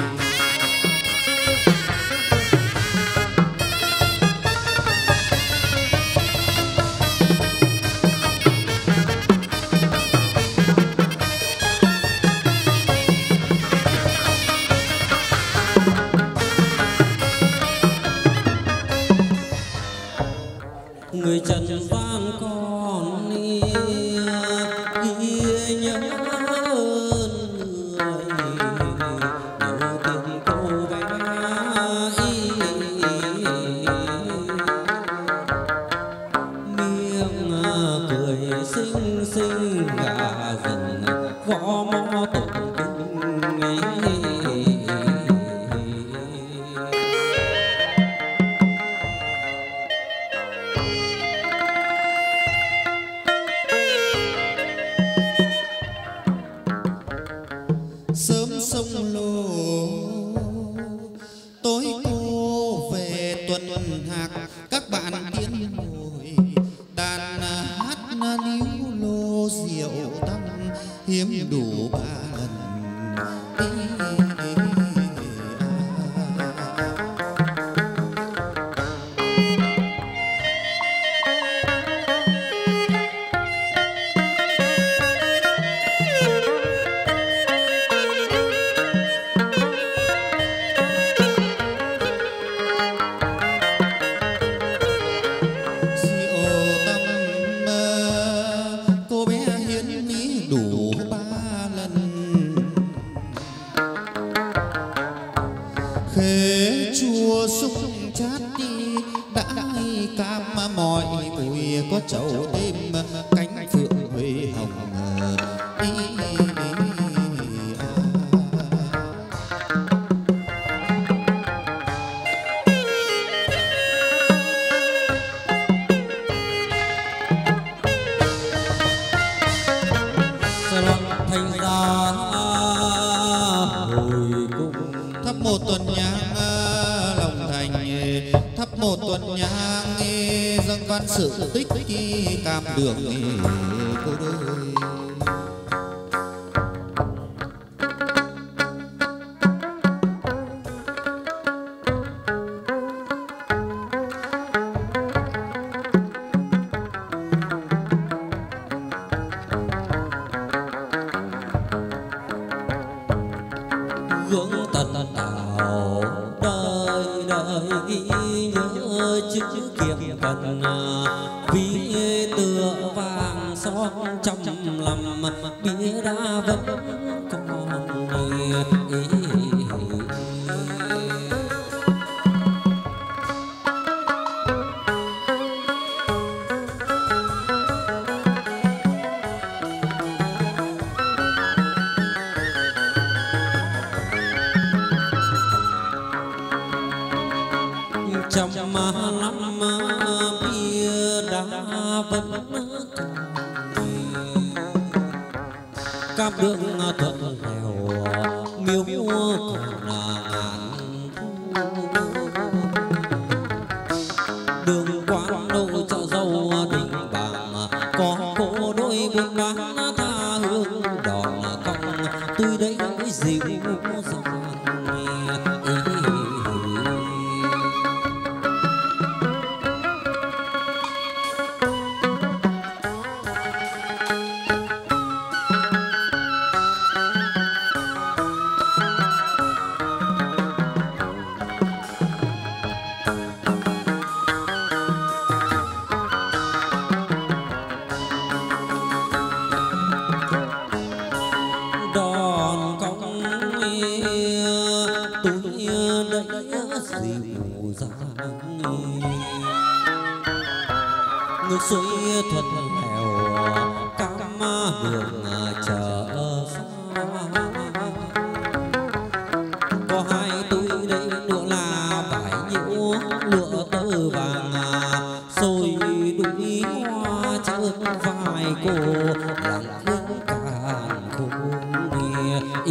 Người trần gian còn ghi nhớ ơn người nhớ tiếng cô bé miệng cười xinh xinh gà rừng gõ mõ tụng kinh ấy. Sớm sông lô tối cô về tuần hạc các bạn tiến ngồi đàn hát níu lô rượu tâm hiếm đủ ba lần. Đủ ba lần khế chua xúc chát đi đã cam mọi mùi có chậu đêm cánh phượng huệ hồng ý, ý, ý, ý. Thành ra hồi cung thắp một tuần nhang lòng thành thắp một tuần nhang dâng văn sự tích cam đường cô đôi. hướng tận tảo đời đời ghi nhớ chữ kiệm cần ví tựa vàng son trăm lầm bia đá vẫn còn trăm năm bia đá vẫn cam đường thuận lèo miếu còn ngàn đường quán đâu chợ dâu đình bàng có cô đôi buôn bán tha hương đòn cong tôi đấy dịu dàng. Đòn cong tôi đấy dịu dàng ngược xuôi thuận lèo cam đường chờ xa có hai tôi đây nữa là vải nhiễu lụa tơ vàng xôi đuôi hoa trơn vai cô lặng ý.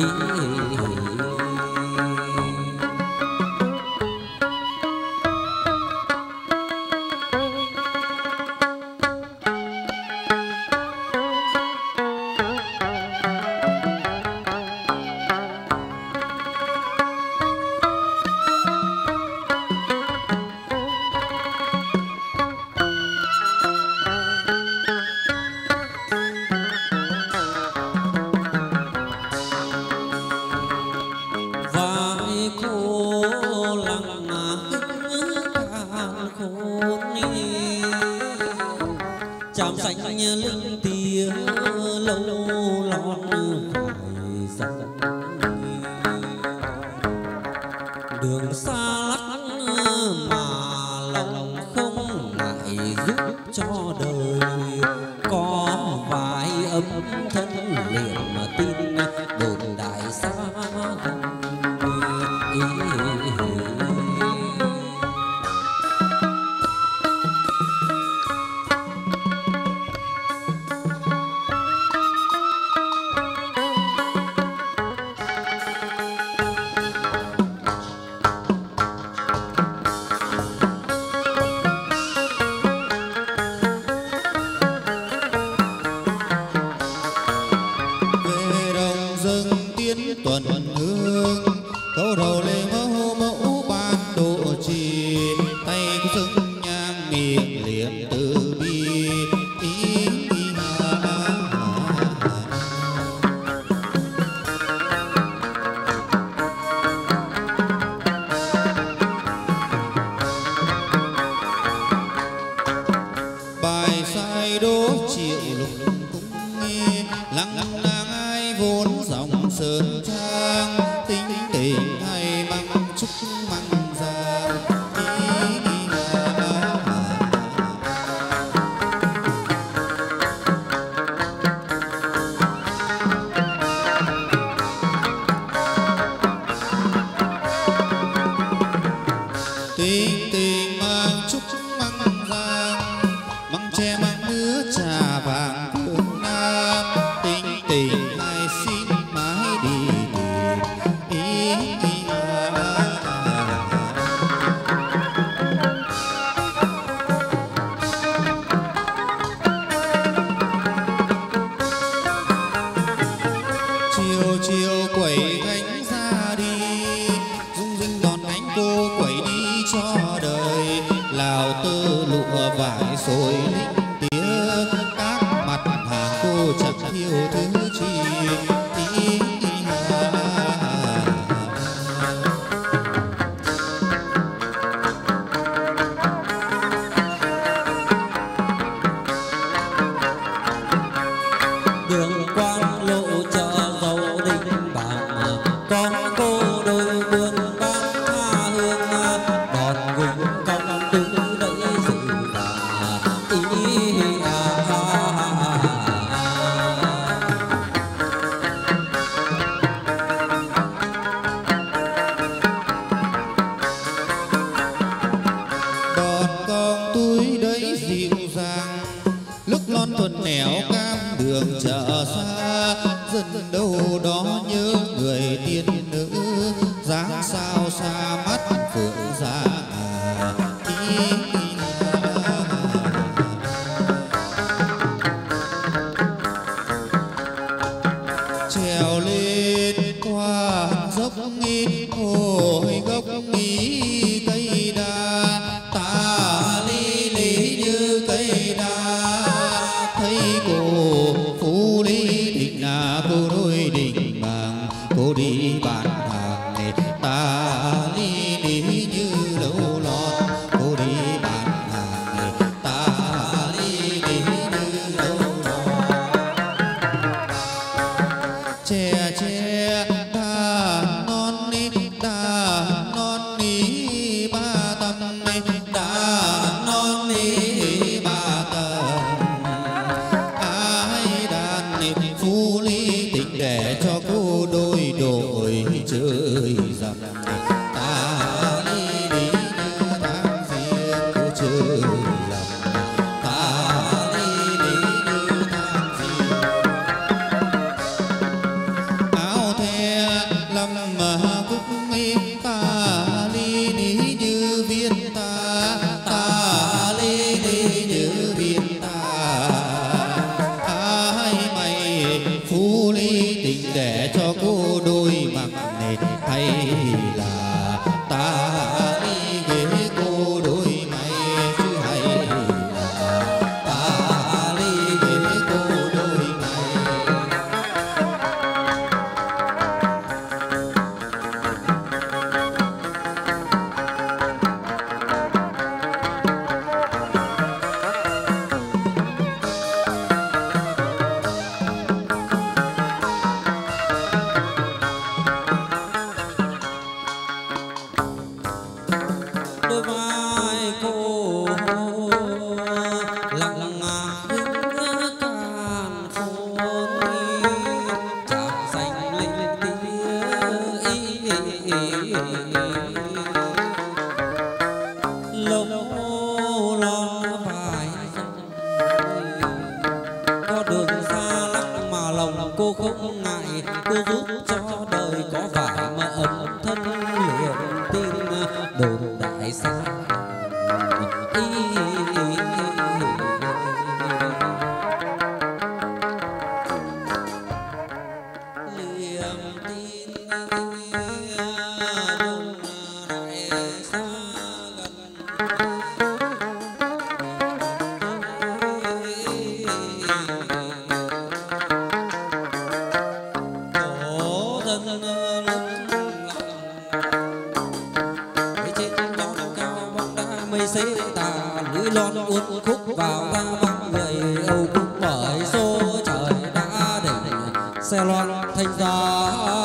tình để cho cô đôi mặc nề, hay là ta đi ghế cô đôi mày, chứ hay là ta đi ghế cô đôi mày. đôi vai cô lặng hứng càn khôn, chạm xanh linh tía lông lon vai có đường xa lắc mà lòng cô không ngại, cô giúp cho đời có phải mà ấm thân liền tin đồn đại xa liềm tin đồn đại xa khổ thân mây xế tà núi lon uốn khúc vào ta vắng người âu cũng bởi số trời đã định xe loan thành ra